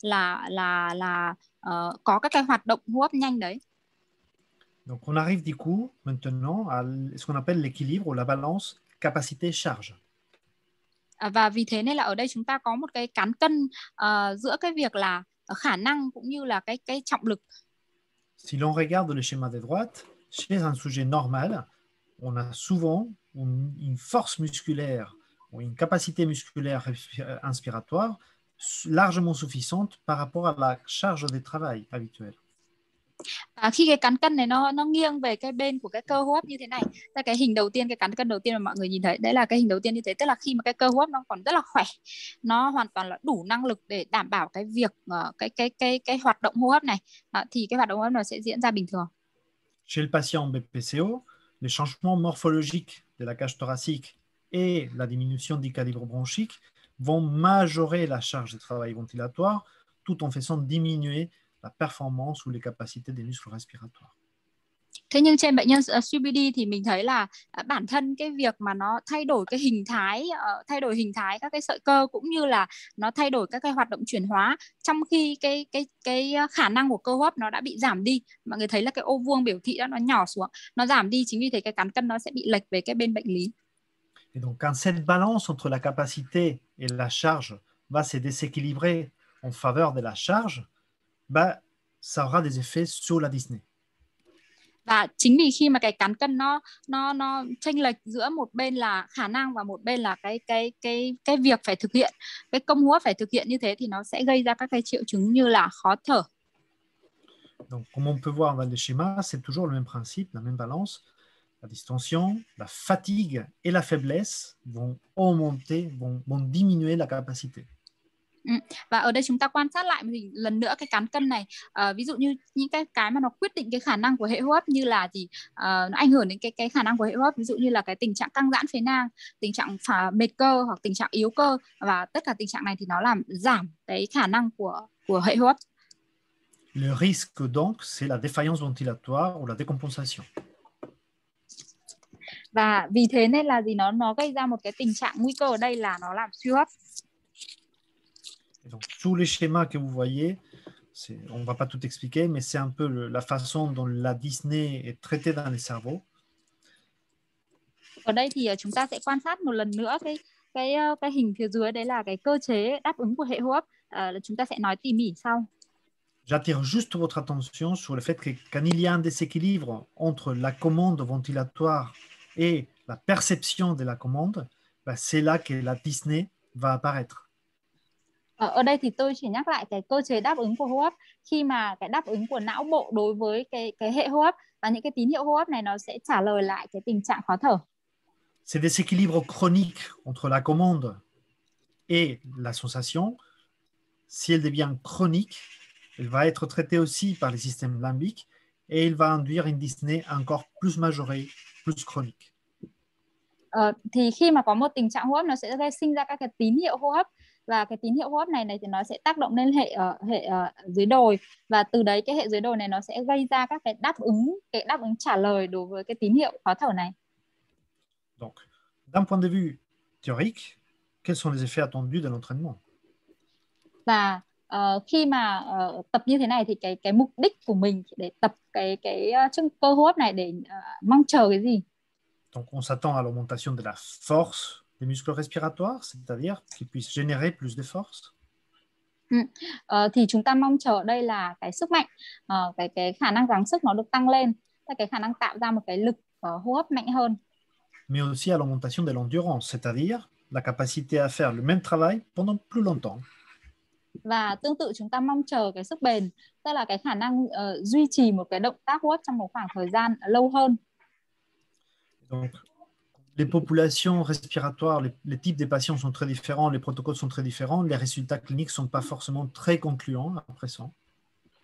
là có các cái hoạt động hô hấp nhanh đấy. Donc on arrive du coup maintenant à ce qu'on appelle l'équilibre ou la balance capacité-charge. Và vì thế nên là ở đây chúng ta có một cái cán cân giữa cái việc là khả năng cũng như là cái trọng lực. Si l'on regarde le schéma de droite, chez un sujet normal, on a souvent une force musculaire ou une capacité musculaire inspiratoire largement suffisante par rapport à la charge de travail habituelle. Khi cái cán cân này nó nghiêng về cái bên của cái cơ hô hấp như thế này, là cái hình đầu tiên, cái cán cân đầu tiên mà mọi người nhìn thấy, đấy là cái hình đầu tiên như thế, tức là khi mà cái cơ hô hấp nó còn rất là khỏe, nó hoàn toàn là đủ năng lực để đảm bảo cái việc cái hoạt động hô hấp này, thì cái hoạt động hô hấp nó sẽ diễn ra bình thường. Chez le patient BPCO, les changements morphologiques de la cage thoracique et la diminution du calibre bronchique vont majorer la charge de travail ventilatoire tout en faisant diminuer la performance ou les capacités des muscles respiratoires. Thế nhưng trên bệnh nhân COPD thì mình thấy là bản thân cái việc mà nó thay đổi cái hình thái các cái sợi cơ, cũng như là nó thay đổi các cái hoạt động chuyển hóa, trong khi cái khả năng của cơ hô hấp nó đã bị giảm đi. Mọi người thấy là cái ô vuông biểu thị đó nó nhỏ xuống, nó giảm đi, chính vì thế cái cán cân nó sẽ bị lệch về cái bên bệnh lý. Et donc quand cette balance entre la capacité et la charge va se déséquilibrer en faveur de la charge, ça aura des effets sur la dyspnée. Và chính vì khi mà cái cán cân nó chênh lệch giữa một bên là khả năng và một bên là cái việc phải thực hiện, cái công hô hấp phải thực hiện như thế, thì nó sẽ gây ra các cái triệu chứng như là khó thở. Donc comme on peut voir dans le schéma, c'est toujours le même principe, la même balance. La distension, la fatigue et la faiblesse vont augmenter, vont diminuer la capacité. Và ở đây chúng ta quan sát lại một lần nữa cái cán cân này, ví dụ như những cái mà nó quyết định cái khả năng của hệ hô hấp như là gì, nó ảnh hưởng đến cái khả năng của hệ hô hấp, ví dụ như là cái tình trạng căng giãn phế nang, tình trạng mệt cơ hoặc tình trạng yếu cơ, và tất cả tình trạng này thì nó làm giảm cái khả năng của hệ hô hấp. Le risque donc, c'est la défaillance ventilatoire ou la décompensation. Và vì thế nên là gì, nó gây ra một cái tình trạng nguy cơ ở đây là nó làm suy hấp. Donc, tous les schémas que vous voyez, on ne va pas tout expliquer, mais c'est un peu la façon dont la dyspnée est traitée dans les cerveaux. Ở đây thì chúng ta sẽ quan sát một lần nữa cái hình phía dưới, đấy là cái cơ chế đáp ứng của hệ hô hấp. Chúng ta sẽ nói tỉ mỉ sau. J'attire juste votre attention sur le fait que quand il y a un déséquilibre entre la commande ventilatoire et la perception de la commande, c'est là que la dyspnée va apparaître. Ở đây thì tôi chỉ nhắc lại cái cơ chế đáp ứng của hô hấp, khi mà cái đáp ứng của não bộ đối với cái hệ hô hấp và những cái tín hiệu hô hấp này nó sẽ trả lời lại cái tình trạng khó thở. Ces déséquilibres chroniques entre la commande et la sensation, si elle devient chronique, elle va être traitée aussi par les systèmes limbiques et il va induire une dyspnée encore plus majorée, plus chronique. Thì khi mà có một tình trạng hô hấp, nó sẽ sinh ra các cái tín hiệu hô hấp, và cái tín hiệu hô hấp này thì nó sẽ tác động lên hệ dưới đồi, và từ đấy cái hệ dưới đồi này nó sẽ gây ra các cái đáp ứng trả lời đối với cái tín hiệu khó thở này. Donc, d'un point de vue théorique, quels sont les effets attendus de l'entraînement? Và khi mà tập như thế này thì cái mục đích của mình để tập cái cơ hô hấp này để mong chờ cái gì? Donc, on s'attend à l'augmentation de la force des muscles respiratoires, c'est-à-dire qu'ils puissent générer plus de force. Thì chúng ta mong chờ ở đây là cái sức mạnh, cái khả năng gắng sức nó được tăng lên, cái khả năng tạo ra một cái lực hô hấp mạnh hơn. Mais aussi à l'augmentation de l'endurance, c'est-à-dire la capacité à faire le même travail pendant plus longtemps. Và tương tự chúng ta mong chờ cái sức bền, tức là cái khả năng duy trì một cái động tác hô hấp trong một khoảng thời gian lâu hơn. Donc, les populations respiratoires, les types de patients sont très différents, les protocoles sont très différents, les résultats cliniques ne sont pas forcément très concluants après ça.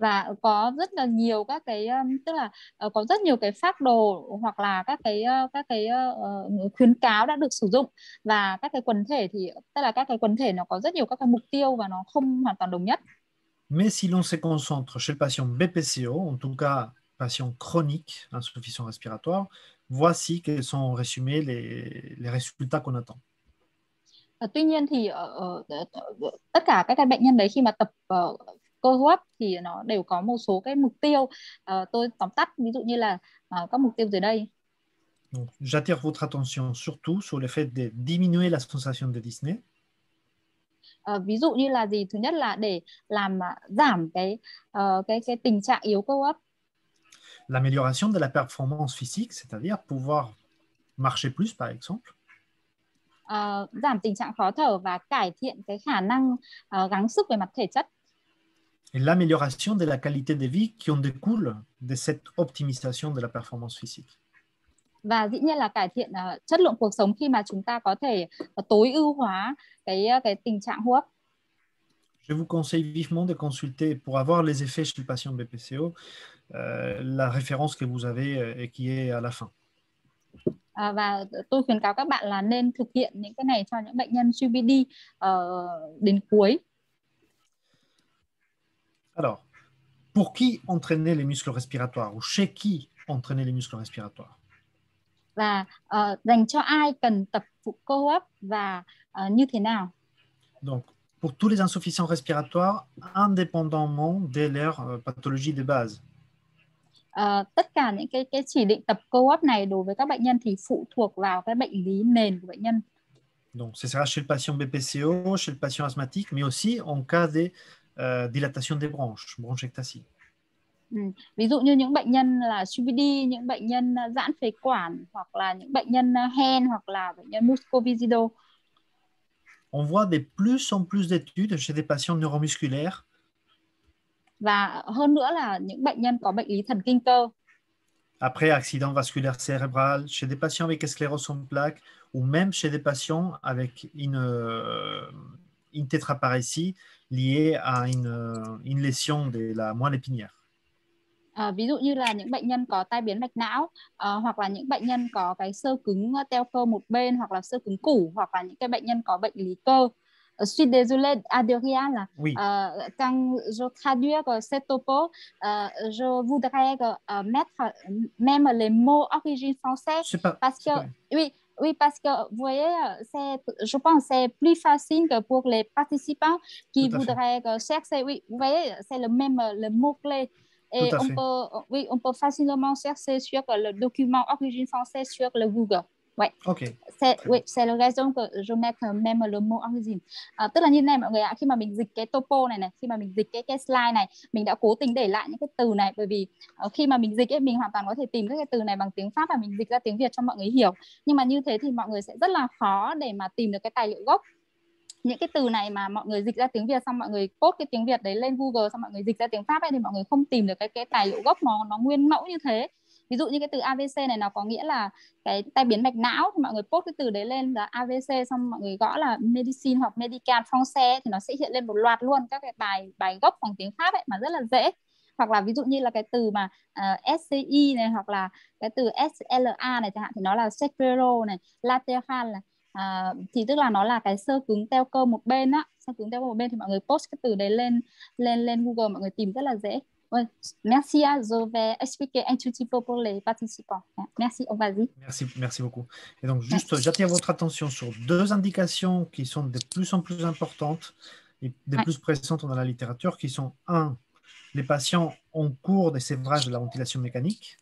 và có rất là nhiều các cái tức là có rất nhiều cái phác đồ hoặc là các cái khuyến cáo đã được sử dụng, và các cái quần thể thì tức là các cái quần thể nó có rất nhiều các cái mục tiêu và nó không hoàn toàn đồng nhất. Mais si l'on se concentre chez le patient BPCO, en tout cas patient chronique, insuffisant respiratoire, voici quels sont résumés les résultats qu'on attend. Tuy nhiên thì tất cả các cái bệnh nhân đấy khi mà tập cơ hô hấp thì nó đều có một số cái mục tiêu. Tôi tóm tắt ví dụ như là các mục tiêu dưới đây. Donc, j'attire votre attention surtout sur le fait de diminuer la sensation de dyspnée. Ví dụ như là gì? Thứ nhất là để làm giảm cái tình trạng yếu cơ hô hấp. L'amélioration de la performance physique, c'est-à-dire pouvoir marcher plus, par exemple. Giảm tình trạng khó thở và cải thiện cái khả năng gắng sức về mặt thể chất. Et l'amélioration de la qualité de vie qui en découle de cette optimisation de la performance physique. Và dĩ nhiên là cải thiện chất lượng cuộc sống khi mà chúng ta có thể tối ưu hóa cái tình trạng hô hấp. Je vous conseille vivement de consulter pour avoir les effets chez le patient BPCO, la référence que vous avez et qui est à la fin. Và tôi khuyến cáo các bạn là nên thực hiện những cái này cho những bệnh nhân COPD đến cuối. Alors, pour qui entraîner les muscles respiratoires ou chez qui entraîner les muscles respiratoires? Và dành cho ai cần tập phụ cơ hô hấp và như thế nào? Donc, pour tous les insuffisants respiratoires, indépendamment de leur pathologie de base. Tất cả những cái chỉ định tập cơ hô hấp này đối với các bệnh nhân thì phụ thuộc vào cái bệnh lý nền của bệnh nhân. Donc, ce sera chez le patient BPCO, chez le patient asthmatique, mais aussi en cas de dilatation des bronches, bronchectasie. Ví dụ như những bệnh nhân là COPD, những bệnh nhân giãn phế quản, hoặc là những bệnh nhân hen, hoặc là bệnh nhân mucoviscido. On voit de plus en plus d'études chez des patients neuromusculaires. Và hơn nữa là những bệnh nhân có bệnh lý thần kinh cơ. Après accident vasculaire cérébral, chez des patients avec sclérose en plaques, ou même chez des patients avec une tétraparésie liée à une lésion de la moelle épinière. Ví dụ như là những bệnh nhân có tai biến mạch não, hoặc là những bệnh nhân có cái xơ cứng teo cơ một bên, hoặc là xơ cứng củ, hoặc là những cái bệnh nhân có bệnh lý cơ. Je suis désolée, Adrien, là Oui. Quand je traduis cette topo, je voudrais mettre même les mots origine française, parce que oui, parce que vous voyez, je pense c'est plus facile que pour les participants qui voudraient chercher. Oui, vous voyez, c'est le même le mot clé. Et on peut facilement chercher sur le document origine française sur le Google. Ouais. Okay. C'est la raison que je mets même le mot origine. Tức là như này mọi người ạ, khi mà mình dịch cái topo này, khi mà mình dịch cái slide này, mình đã cố tình để lại những cái từ này, bởi vì khi mà mình dịch ấy, mình hoàn toàn có thể tìm các cái từ này bằng tiếng Pháp và mình dịch ra tiếng Việt cho mọi người hiểu. Nhưng mà như thế thì mọi người sẽ rất là khó để mà tìm được cái tài liệu gốc. Những cái từ này mà mọi người dịch ra tiếng Việt xong mọi người post cái tiếng Việt đấy lên Google, xong mọi người dịch ra tiếng Pháp ấy, thì mọi người không tìm được cái tài liệu gốc nó nguyên mẫu như thế. Ví dụ như cái từ AVC này nó có nghĩa là cái tai biến mạch não, thì mọi người post cái từ đấy lên là AVC, xong mọi người gõ là medicine hoặc medical français thì nó sẽ hiện lên một loạt luôn các cái bài gốc bằng tiếng Pháp ấy mà rất là dễ. Hoặc là ví dụ như là cái từ mà SCI này, hoặc là cái từ SLA này chẳng hạn, thì nó là sacral này, lateral này. Thì tức là nó là cái xơ cứng teo cơ một bên á, xơ cứng teo cơ một bên, thì mọi người post cái từ đấy lên Google, mọi người tìm rất là dễ. Ouais. Merci, je vais expliquer un tout petit peu pour les participants. Merci, on vas-y. Merci beaucoup. Et donc, juste, j'attire votre attention sur deux indications qui sont de plus en plus importantes et de plus présentes dans la littérature, qui sont, un, les patients en cours de sévrage de la ventilation mécanique.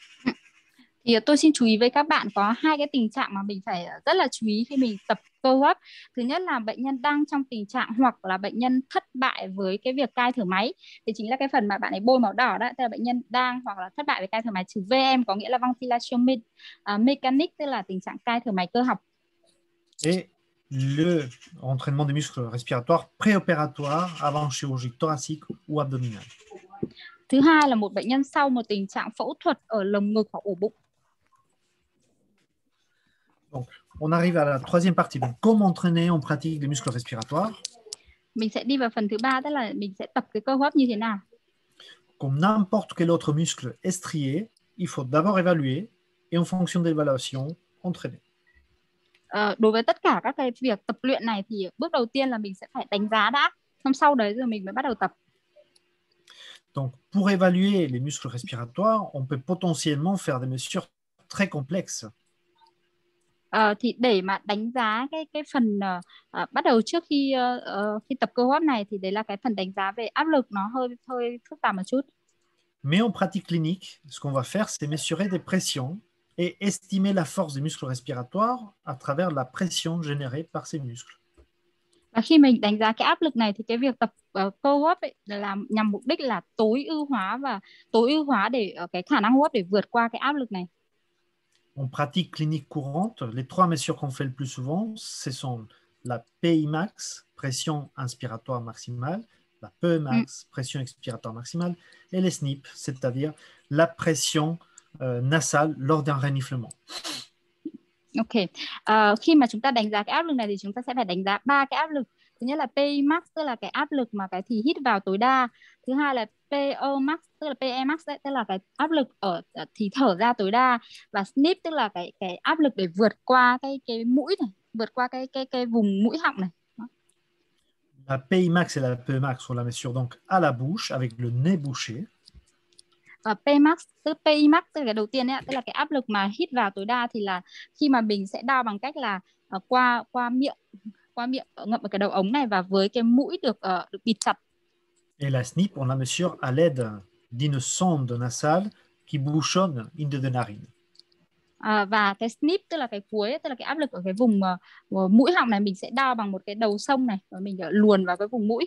Thì tôi xin chú ý với các bạn có hai cái tình trạng mà mình phải rất là chú ý khi mình tập cơ hấp. Thứ nhất là bệnh nhân đang trong tình trạng hoặc là bệnh nhân thất bại với cái việc cai thở máy. Thì chính là cái phần mà bạn ấy bôi màu đỏ đó, tức là bệnh nhân đang hoặc là thất bại với cai thở máy, chữ VM có nghĩa là ventilation mécanique, tức là tình trạng cai thở máy cơ học. Et le entraînement des muscles respiratoires préopératoire avant chirurgie thoracique ou abdominale. Thứ hai là một bệnh nhân sau một tình trạng phẫu thuật ở lồng ngực hoặc ổ bụng. Donc, on arrive à la troisième partie. Donc, comment entraîner en pratique les muscles respiratoires? Mình sẽ đi vào phần thứ ba, tức là mình sẽ tập cái cơ hô hấp như thế nào. comme n'importe quel autre muscle estrié, il faut d'abord évaluer et en fonction de l'évaluation, entraîner. Đối với tất cả các cái việc tập luyện này thì bước đầu tiên là mình sẽ phải đánh giá đã, xong sau đấy rồi mình mới bắt đầu tập. Donc, pour évaluer les muscles respiratoires, on peut potentiellement faire des mesures très complexes. Thì để mà đánh giá cái phần bắt đầu trước khi khi tập cơ hô hấp này thì đấy là cái phần đánh giá về áp lực, nó hơi phức tạp một chút. Mais en pratique clinique, ce qu'on va faire, c'est mesurer des pressions et estimer la force des muscles respiratoires à travers la pression générée par ces muscles. Và khi mình đánh giá cái áp lực này thì cái việc tập cơ hô hấp ấy là nhằm mục đích là tối ưu hóa để cái khả năng hô hấp để vượt qua cái áp lực này. En pratique clinique courante, les trois mesures qu'on fait le plus souvent, ce sont la PI max, pression inspiratoire maximale, la PE max, pression expiratoire maximale, et les SNIP, c'est-à-dire la pression nasale lors d'un reniflement. Ok, khi mà chúng ta đánh giá cái áp lực này thì chúng ta sẽ phải đánh giá 3 cái áp lực. Thứ nhất là PI max, tức là cái áp lực mà cái thì hít vào tối đa. Thứ hai là PO max, tức là PE max đấy, tức là cái áp lực ở thì thở ra tối đa. Và SNIP tức là cái áp lực để vượt qua cái mũi này, vượt qua cái vùng mũi họng này. La PI max et la PE max, on la mesure donc à la bouche avec le nez bouché. Và PI max tức là cái đầu tiên ấy, tức là cái áp lực mà hít vào tối đa thì là khi mà mình sẽ đo bằng cách là qua miệng ngậm ở cái đầu ống này và với cái mũi được bịt chặt. Et la SNIP, on la mesure à l'aide d'une sonde nasale qui bouchonne une des deux narines. Và cái SNIP tức là cái cuối, tức là cái áp lực ở cái vùng mũi họng này mình sẽ đo bằng một cái đầu sông này và mình luồn vào cái vùng mũi.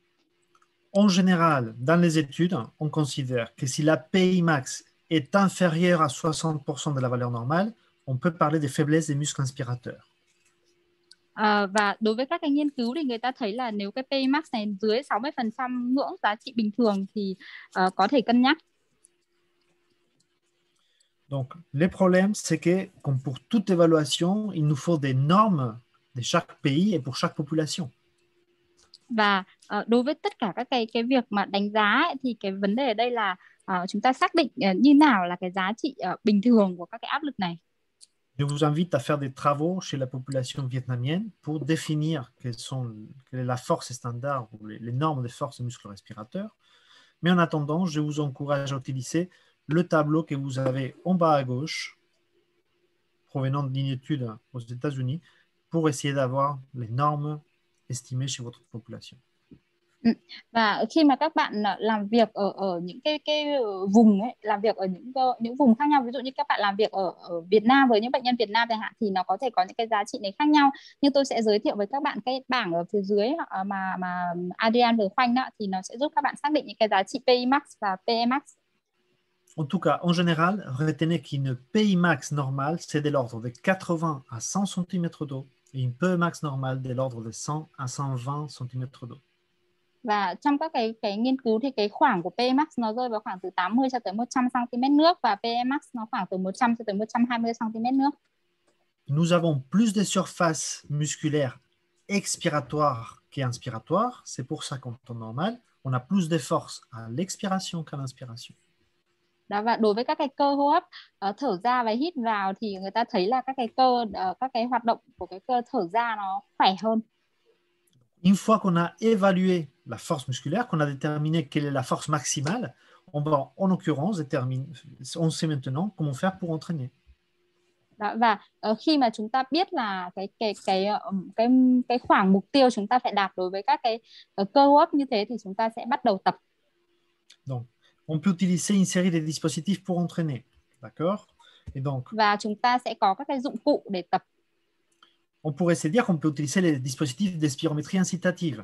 En général, dans les études, on considère que si la PI max est inférieure à 60% de la valeur normale, on peut parler de faiblesse des muscles inspirateurs. Và đối với các cái nghiên cứu thì người ta thấy là nếu cái PI max này dưới 60% ngưỡng giá trị bình thường thì có thể cân nhắc. Donc, les problèmes, c'est que, comme pour toute évaluation, il nous faut des normes de chaque pays et pour chaque population. Và đối với tất cả các cái việc mà đánh giá ấy, thì cái vấn đề ở đây là chúng ta xác định như nào là cái giá trị bình thường của các cái áp lực này. Je vous invite à faire des travaux chez la population vietnamienne pour définir quelle est la force standard ou les normes de force des muscles respirateurs. Mais en attendant, je vous encourage à utiliser le tableau que vous avez en bas à gauche, provenant d'une étude aux États-Unis, pour essayer d'avoir les normes estimées chez votre population. Và khi mà các bạn làm việc ở những cái vùng ấy, làm việc ở những vùng khác nhau, ví dụ như các bạn làm việc ở Việt Nam với những bệnh nhân Việt Nam chẳng hạn thì nó có thể có những cái giá trị này khác nhau. Nhưng tôi sẽ giới thiệu với các bạn cái bảng ở phía dưới mà Adrian vừa khoanh đó, thì nó sẽ giúp các bạn xác định những cái giá trị PI max và PE max. En tout cas, en général, retenez qu'une PI max normale, c'est de l'ordre de 80 à 100 cm d'eau et une PE max normale de l'ordre de 100 à 120 cm d'eau. Và trong các cái nghiên cứu thì cái khoảng của PE max nó rơi vào khoảng từ 80 cho tới 100 cm nước và PE max nó khoảng từ 100 cho tới 120 cm nước. Nous avons plus de surface musculaire expiratoire qu'inspiratoire. C'est pour ça qu'en temps normal, on a plus de force à l'expiration qu'à l'inspiration. Đó, và đối với các cái cơ hô hấp thở ra và hít vào thì người ta thấy là các cái cơ các cái hoạt động của cái cơ thở ra nó khỏe hơn. Une fois qu'on a évalué la force musculaire, qu'on a déterminé quelle est la force maximale, on va en l'occurrence on sait maintenant comment faire pour entraîner. Đó, và khi mà chúng ta biết là cái khoảng mục tiêu chúng ta phải đạt đối với các cái cơ hô hấp như thế thì chúng ta sẽ bắt đầu tập. Donc, on peut utiliser une série de dispositifs pour entraîner, d'accord? Et donc, và chúng ta sẽ có các cái dụng cụ để tập. On pourrait se dire qu'on peut utiliser les dispositifs d'espirométrie incitative.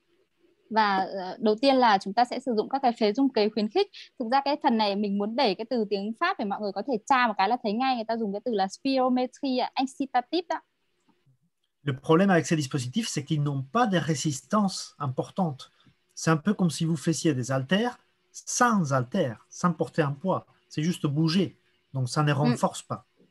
Và đầu tiên là chúng ta sẽ sử dụng các cái phế dung kế khuyến khích. Thực ra cái phần này mình muốn để cái từ tiếng Pháp để mọi người có thể tra một cái là thấy ngay, người ta dùng cái từ là spirométrie incitative đó. Le problème avec ces dispositifs, c'est qu'ils n'ont pas de résistance importante. C'est un peu comme si vous faisiez des haltères, sans porter un poids. C'est juste bouger. Donc, ça ne renforce pas.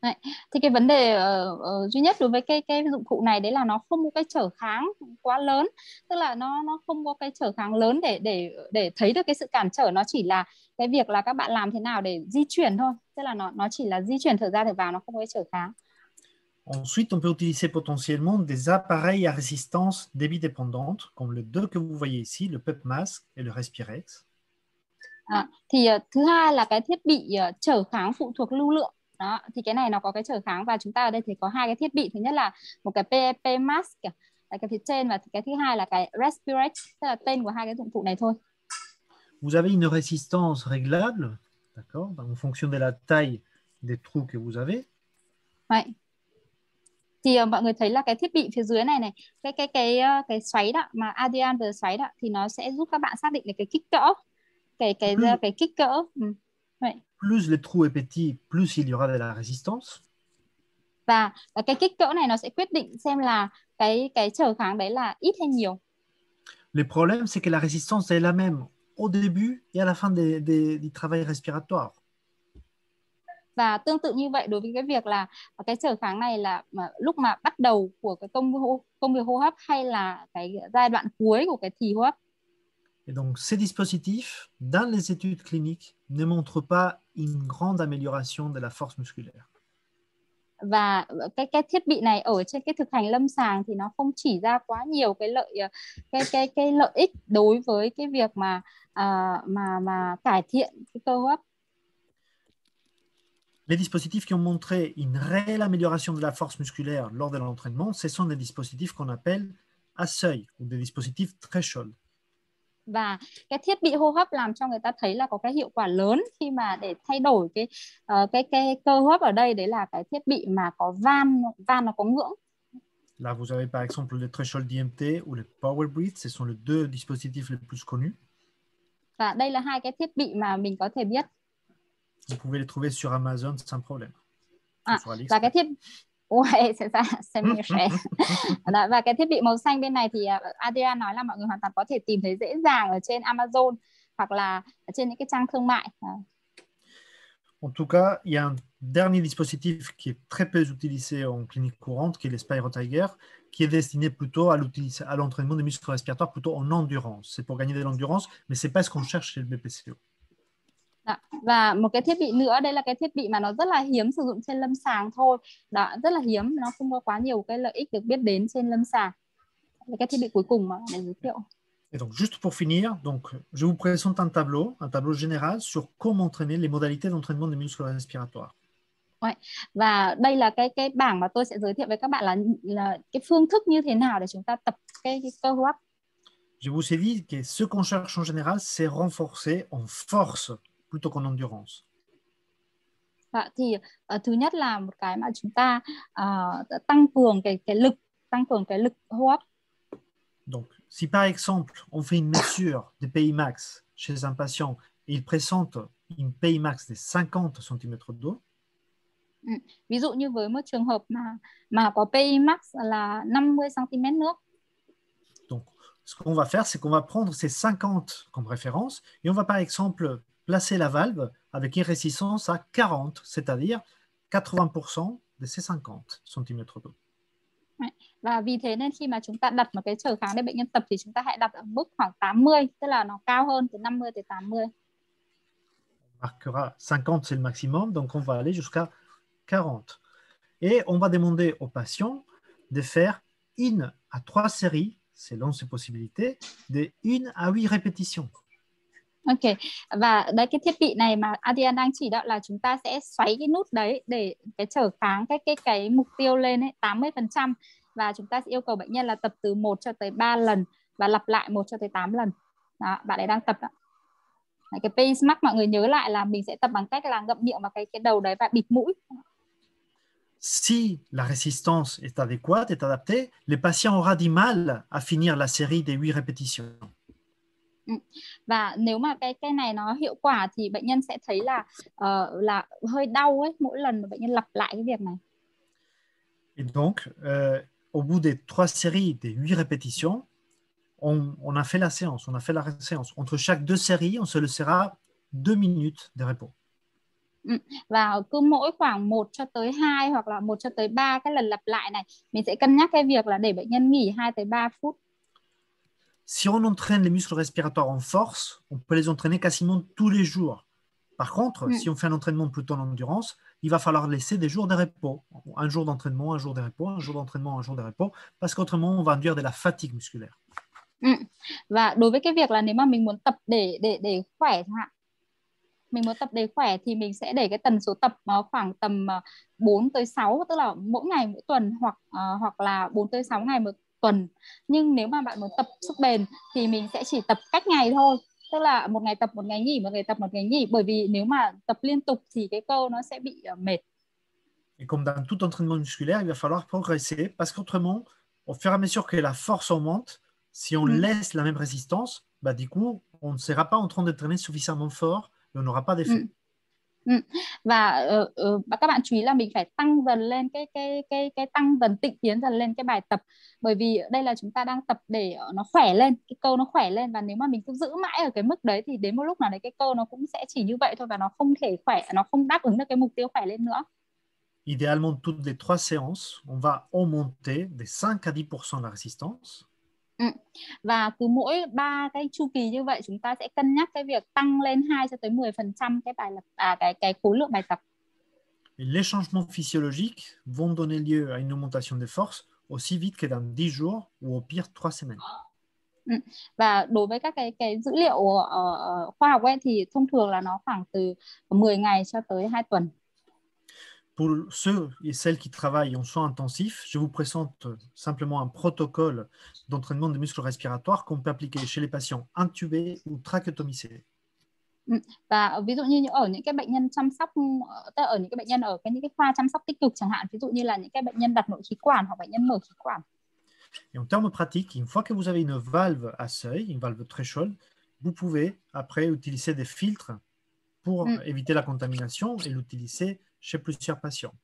Đấy. Thì cái vấn đề duy nhất đối với cái dụng cụ này đấy là nó không có cái trở kháng quá lớn, tức là nó không có cái trở kháng lớn để thấy được cái sự cản trở, nó chỉ là cái việc là các bạn làm thế nào để di chuyển thôi, tức là nó chỉ là di chuyển thở ra thở vào, nó không có cái trở kháng. Ensuite, on peut utiliser potentiellement des appareils à résistance débit dépendante, comme les deux que vous voyez ici, le PEP Mask et le Respirex. Thì thứ hai là cái thiết bị trở kháng phụ thuộc lưu lượng. Đó, thì cái này nó có cái trở kháng, và chúng ta ở đây thì có hai cái thiết bị. Thứ nhất là một cái PEP mask là cái phía trên, và cái thứ hai là cái Respirex, tức là tên của hai cái dụng cụ này thôi. Vous avez une résistance réglable, d'accord, en fonction de la taille des trous que vous avez. Vậy. Thì mọi người thấy là cái thiết bị phía dưới này cái xoáy đó mà Adrian vừa xoáy đó, thì nó sẽ giúp các bạn xác định được cái kích cỡ, cái kích cỡ. Vậy. Plus les trous est petit, plus il y aura de la résistance. Và cái kích cỡ này nó sẽ quyết định xem là cái trở kháng đấy là ít hay nhiều. Le problème, c'est que la résistance est la même au début et à la fin du travail respiratoire. Và tương tự như vậy đối với cái việc là cái trở kháng này là lúc mà bắt đầu của cái công việc hô hấp hay là cái giai đoạn cuối của cái thì hô hấp. Et donc, ces dispositifs, dans les études cliniques, ne montrent pas une grande amélioration de la force musculaire. Và cái thiết bị này ở trên cái thực hành lâm sàng thì nó không chỉ ra quá nhiều cái lợi ích đối với cái việc mà cải thiện cái cơ hô hấp. Les dispositifs qui ont montré une réelle amélioration de la force musculaire lors de l'entraînement, ce sont des dispositifs qu'on appelle à seuil ou des dispositifs threshold. Và cái thiết bị hô hấp làm cho người ta thấy là có cái hiệu quả lớn khi mà để thay đổi cái cơ hô hấp ở đây, đấy là cái thiết bị mà có van nó có ngưỡng. Là, vous avez par exemple le threshold IMT ou le power breathe, ce sont les deux dispositifs les plus connus. Và đây là hai cái thiết bị mà mình có thể biết. Vous pouvez les trouver sur Amazon sans problème. Và cái thiết và cái thiết bị màu xanh bên này thì Adrian nói là mọi người hoàn toàn có thể tìm thấy dễ dàng ở trên Amazon hoặc là ở trên những cái trang thương mại. En tout cas, il y a un dernier dispositif qui est très peu utilisé en clinique courante, qui est le SpiroTiger, qui est destiné plutôt à l'entraînement des muscles respiratoires, plutôt en endurance. C'est pour gagner de l'endurance, mais ce n'est pas ce qu'on cherche chez le BPCO. Và một cái thiết bị nữa, đây là cái thiết bị mà nó rất là hiếm sử dụng trên lâm sàng thôi. Đó, rất là hiếm, nó không có quá nhiều cái lợi ích được biết đến trên lâm sàng. Cái thiết bị cuối cùng mà để giới thiệu. Et donc, juste pour finir, donc, je vous présente un tableau général sur comment entraîner les modalités d'entraînement des muscles respiratoires. Và đây là cái bảng mà tôi sẽ giới thiệu với các bạn là cái phương thức như thế nào để chúng ta tập cái cơ hô hấp. Je vous ai dit que ce qu'on cherche en général, c'est renforcer en force plutôt qu'en endurance. Thì thứ nhất là một cái mà chúng ta tăng cường cái lực hô hấp. Donc, si par exemple, on fait une mesure de PI max chez un patient et il présente une PI max de 50 cm². Ví dụ như với một trường hợp mà có PI max là 50 cm nước. Donc, ce qu'on va faire, c'est qu'on va prendre ces 50 comme référence et on va par exemple placer la valve avec une résistance à 40, c'est-à-dire 80% de ces 50 cm². Và vì thế nên khi mà chúng ta đặt một cái trở kháng để bệnh nhân tập thì chúng ta hãy đặt ở mức khoảng 80, tức là nó cao hơn từ 50 tới 80. On marquera 50, c'est le maximum, donc on va aller jusqu'à 40. Et on va demander aux patients de faire 1 à 3 séries, selon ses possibilités, de 1 à 8 répétitions. Ok, và đấy cái thiết bị này mà Adrian đang chỉ đó là chúng ta sẽ xoáy cái nút đấy để cái trở kháng cái mục tiêu lên ấy, 80%, và chúng ta sẽ yêu cầu bệnh nhân là tập từ 1 cho tới 3 lần và lặp lại 1 cho tới 8 lần. Đó, bạn ấy đang tập đó. Đấy, cái pace max mọi người nhớ lại là mình sẽ tập bằng cách là ngậm miệng vào cái đầu đấy và bịt mũi. Si la résistance est adéquate, est adaptée, le patient aura du mal à finir la série des 8 répétitions. Và nếu mà cái này nó hiệu quả thì bệnh nhân sẽ thấy là hơi đau ấy mỗi lần mà bệnh nhân lặp lại cái việc này. Et donc, au bout des 3 séries des 8 répétitions, on a fait la séance. Entre chaque 2 séries, on se laissera 2 minutes de repos. Và cứ mỗi khoảng 1 cho tới 2 hoặc là 1 cho tới 3 cái lần lặp lại này, mình sẽ cân nhắc cái việc là để bệnh nhân nghỉ 2 tới 3 phút. Si on entraîne les muscles respiratoires en force, on peut les entraîner quasiment tous les jours. Par contre, si on fait un entraînement plutôt en endurance, il va falloir laisser des jours de repos. Un jour d'entraînement, un jour de repos, un jour d'entraînement, un jour de repos, parce qu'autrement, on va induire de la fatigue musculaire. Và đối với cái việc là nếu mà mình muốn tập để khỏe chẳng hạn, mình muốn tập để khỏe thì mình sẽ để cái tần số tập khoảng tầm 4 tới 6, tức là mỗi ngày mỗi tuần, hoặc là 4 tới 6 ngày một tuần. Nhưng nếu mà bạn muốn tập sức bền thì mình sẽ chỉ tập cách ngày thôi, tức là một ngày tập một ngày nghỉ, một ngày tập một ngày nghỉ, bởi vì nếu mà tập liên tục thì cái cơ nó sẽ bị mệt. Et comme dans tout entraînement musculaire, il va falloir progresser parce qu'autrement, au fur et à mesure que la force augmente, si on laisse la même résistance, bah, du coup, on ne sera pas en train de traîner suffisamment fort et on n'aura pas d'effet. Và các bạn chú ý là mình phải tăng dần lên cái tăng dần, tịnh tiến dần lên cái bài tập, bởi vì đây là chúng ta đang tập để nó khỏe lên, cái cơ nó khỏe lên, và nếu mà mình cứ giữ mãi ở cái mức đấy thì đến một lúc nào đấy cái cơ nó cũng sẽ chỉ như vậy thôi, và nó không thể khỏe, nó không đáp ứng được cái mục tiêu khỏe lên nữa. Idéalement, toutes les 3 séances, on va augmenter de 5 à 10% la résistance. Và cứ mỗi 3 cái chu kỳ như vậy chúng ta sẽ cân nhắc cái việc tăng lên 2 cho tới 10% cái bài cái khối lượng bài tập. Et les changements physiologiques vont donner lieu à une augmentation des forces aussi vite que dans 10 jours ou au pire 3 semaines. Và đối với các cái dữ liệu khoa học ấy, thì thông thường là nó khoảng từ 10 ngày cho tới 2 tuần. Pour ceux et celles qui travaillent en soins intensifs, je vous présente simplement un protocole d'entraînement des muscles respiratoires qu'on peut appliquer chez les patients intubés ou trachéotomisés. Và ví dụ như ở những cái bệnh nhân chăm sóc, ở những cái bệnh nhân ở những cái khoa chăm sóc tích cực chẳng hạn, ví dụ như là những cái bệnh nhân đặt nội khí quản hoặc bệnh nhân mở khí quản. Et en termes pratiques, une fois que vous avez une valve à seuil, une valve threshold, vous pouvez après utiliser des filtres pour éviter la contamination et l'utiliser chez plusieurs patients.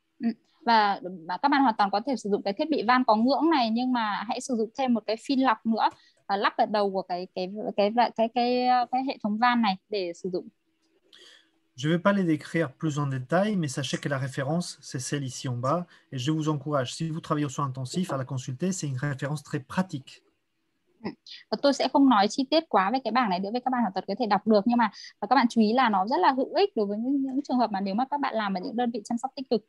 Và các bạn hoàn toàn có thể sử dụng cái thiết bị van có ngưỡng này, nhưng mà hãy sử dụng thêm một cái phin lọc nữa và lắp ở đầu của cái hệ thống van này để sử dụng. Je ne vais pas les décrire plus en détail, mais sachez que la référence, c'est celle ici en bas. Et je vous encourage, si vous travaillez au soin intensif, à la consulter. C'est une référence très pratique. Và tôi sẽ không nói chi tiết quá về cái bảng này nữa, với các bạn hoàn toàn có thể đọc được, nhưng mà các bạn chú ý là nó rất là hữu ích đối với những trường hợp mà nếu mà các bạn làm ở những đơn vị chăm sóc tích cực.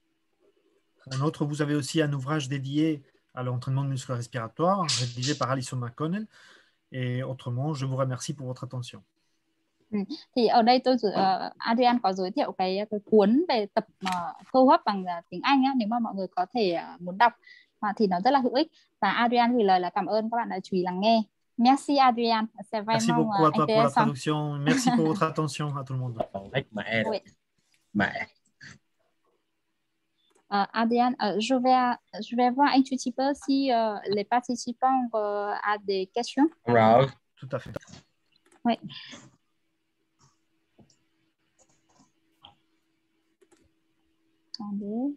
En outre, vous avez aussi un ouvrage dédié à l'entraînement de muscles respiratoires, rédigé par Alison McConnell. Et autrement, je vous remercie pour votre attention. Thì ở đây Adrian có giới thiệu cái cuốn về tập hô hấp bằng tiếng Anh á, nếu mà mọi người có thể muốn đọc thì nó rất là hữu ích. Và Adrian gửi lời là cảm ơn các bạn đã chú ý lắng nghe. Merci Adrian, c'est Merci vraiment beaucoup à toi pour la intéressant. traduction. Merci pour votre attention à tout le monde. Oui. Mẹ. Adrian, je vais voir un tout petit peu si les participants ont des questions. Rồi. Tout à fait. Oui. Attendez.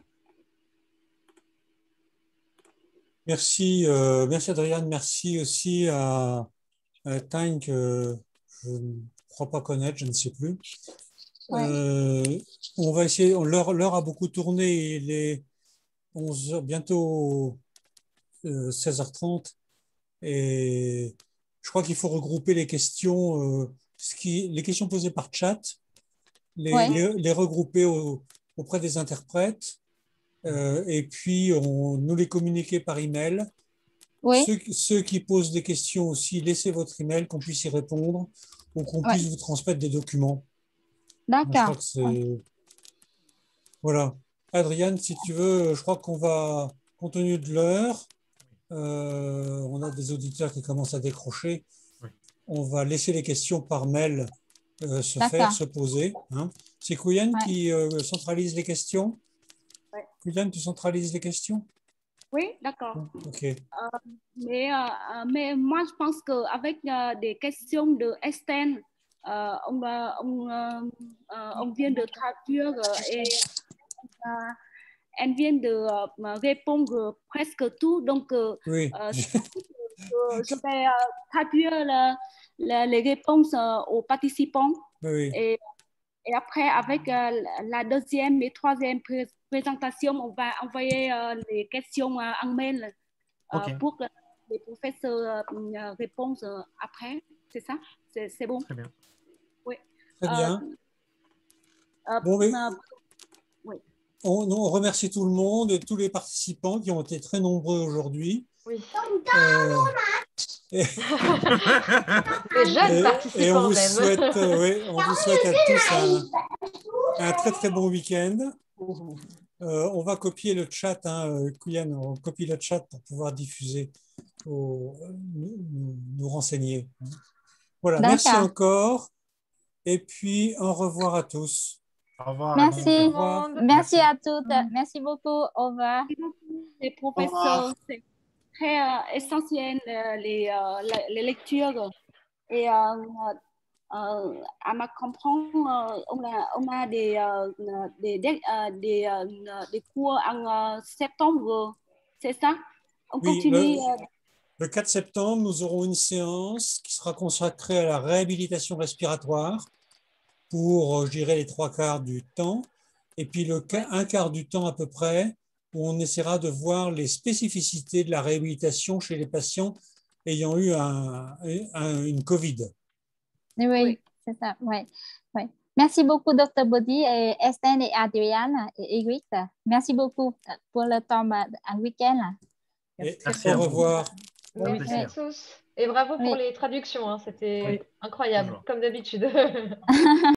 Merci, merci Adriane, merci aussi à Tang, que je ne crois pas connaître, je ne sais plus. Ouais. On va essayer, l'heure a beaucoup tourné, il est 11h, bientôt 16h30, et je crois qu'il faut regrouper les questions, les questions posées par chat, les regrouper auprès des interprètes. Et puis nous les communiquer par email. Oui. Ceux qui posent des questions aussi, laissez votre email, qu'on puisse y répondre ou qu'on puisse vous transmettre des documents. D'accord. Voilà. Adriane, si tu veux, je crois qu'on va, compte tenu de l'heure, on a des auditeurs qui commencent à décrocher. Oui. On va laisser les questions par mail se poser. Hein. C'est Kouyan qui centralise les questions. Kouyan, tu centralises les questions? Oui, d'accord. Ok. Mais moi, je pense qu'avec des questions de Estelle, on vient de traduire et elle vient de répondre presque tout. Donc, oui. je vais traduire les réponses aux participants. Oui. Et Et après, avec la deuxième et troisième présentation, on va envoyer les questions en mail pour que les professeurs répondent après. C'est ça? C'est bon? Très bien. Oui. Très bien. Bon, oui. On remercie tout le monde et tous les participants qui ont été très nombreux aujourd'hui. Oui. Les jeunes participants et on vous même. souhaite, on vous souhaite à tous un très très bon week-end. On va copier le chat, Koulian, on copie le chat pour pouvoir diffuser, nous renseigner. Voilà, merci encore. Et puis, au revoir à tous. Au revoir. Merci. Au revoir. Merci à toutes. Merci beaucoup. Au revoir. Les professeurs, c'est très essentiel, les lectures. Et à ma comprendre, on a des cours en septembre, c'est ça? On Oui, continue. Le 4 septembre, nous aurons une séance qui sera consacrée à la réhabilitation respiratoire pour, je dirais, les 3/4 du temps. Et puis un quart du temps à peu près, où on essaiera de voir les spécificités de la réhabilitation chez les patients ayant eu une COVID. Oui, c'est ça. Ouais. Merci beaucoup, Dr. Body, et Estelle et Adriane et Eric. Merci beaucoup pour le temps en week-end. Merci, au revoir. Merci à tous. Et bravo pour les traductions, hein, c'était incroyable, comme d'habitude.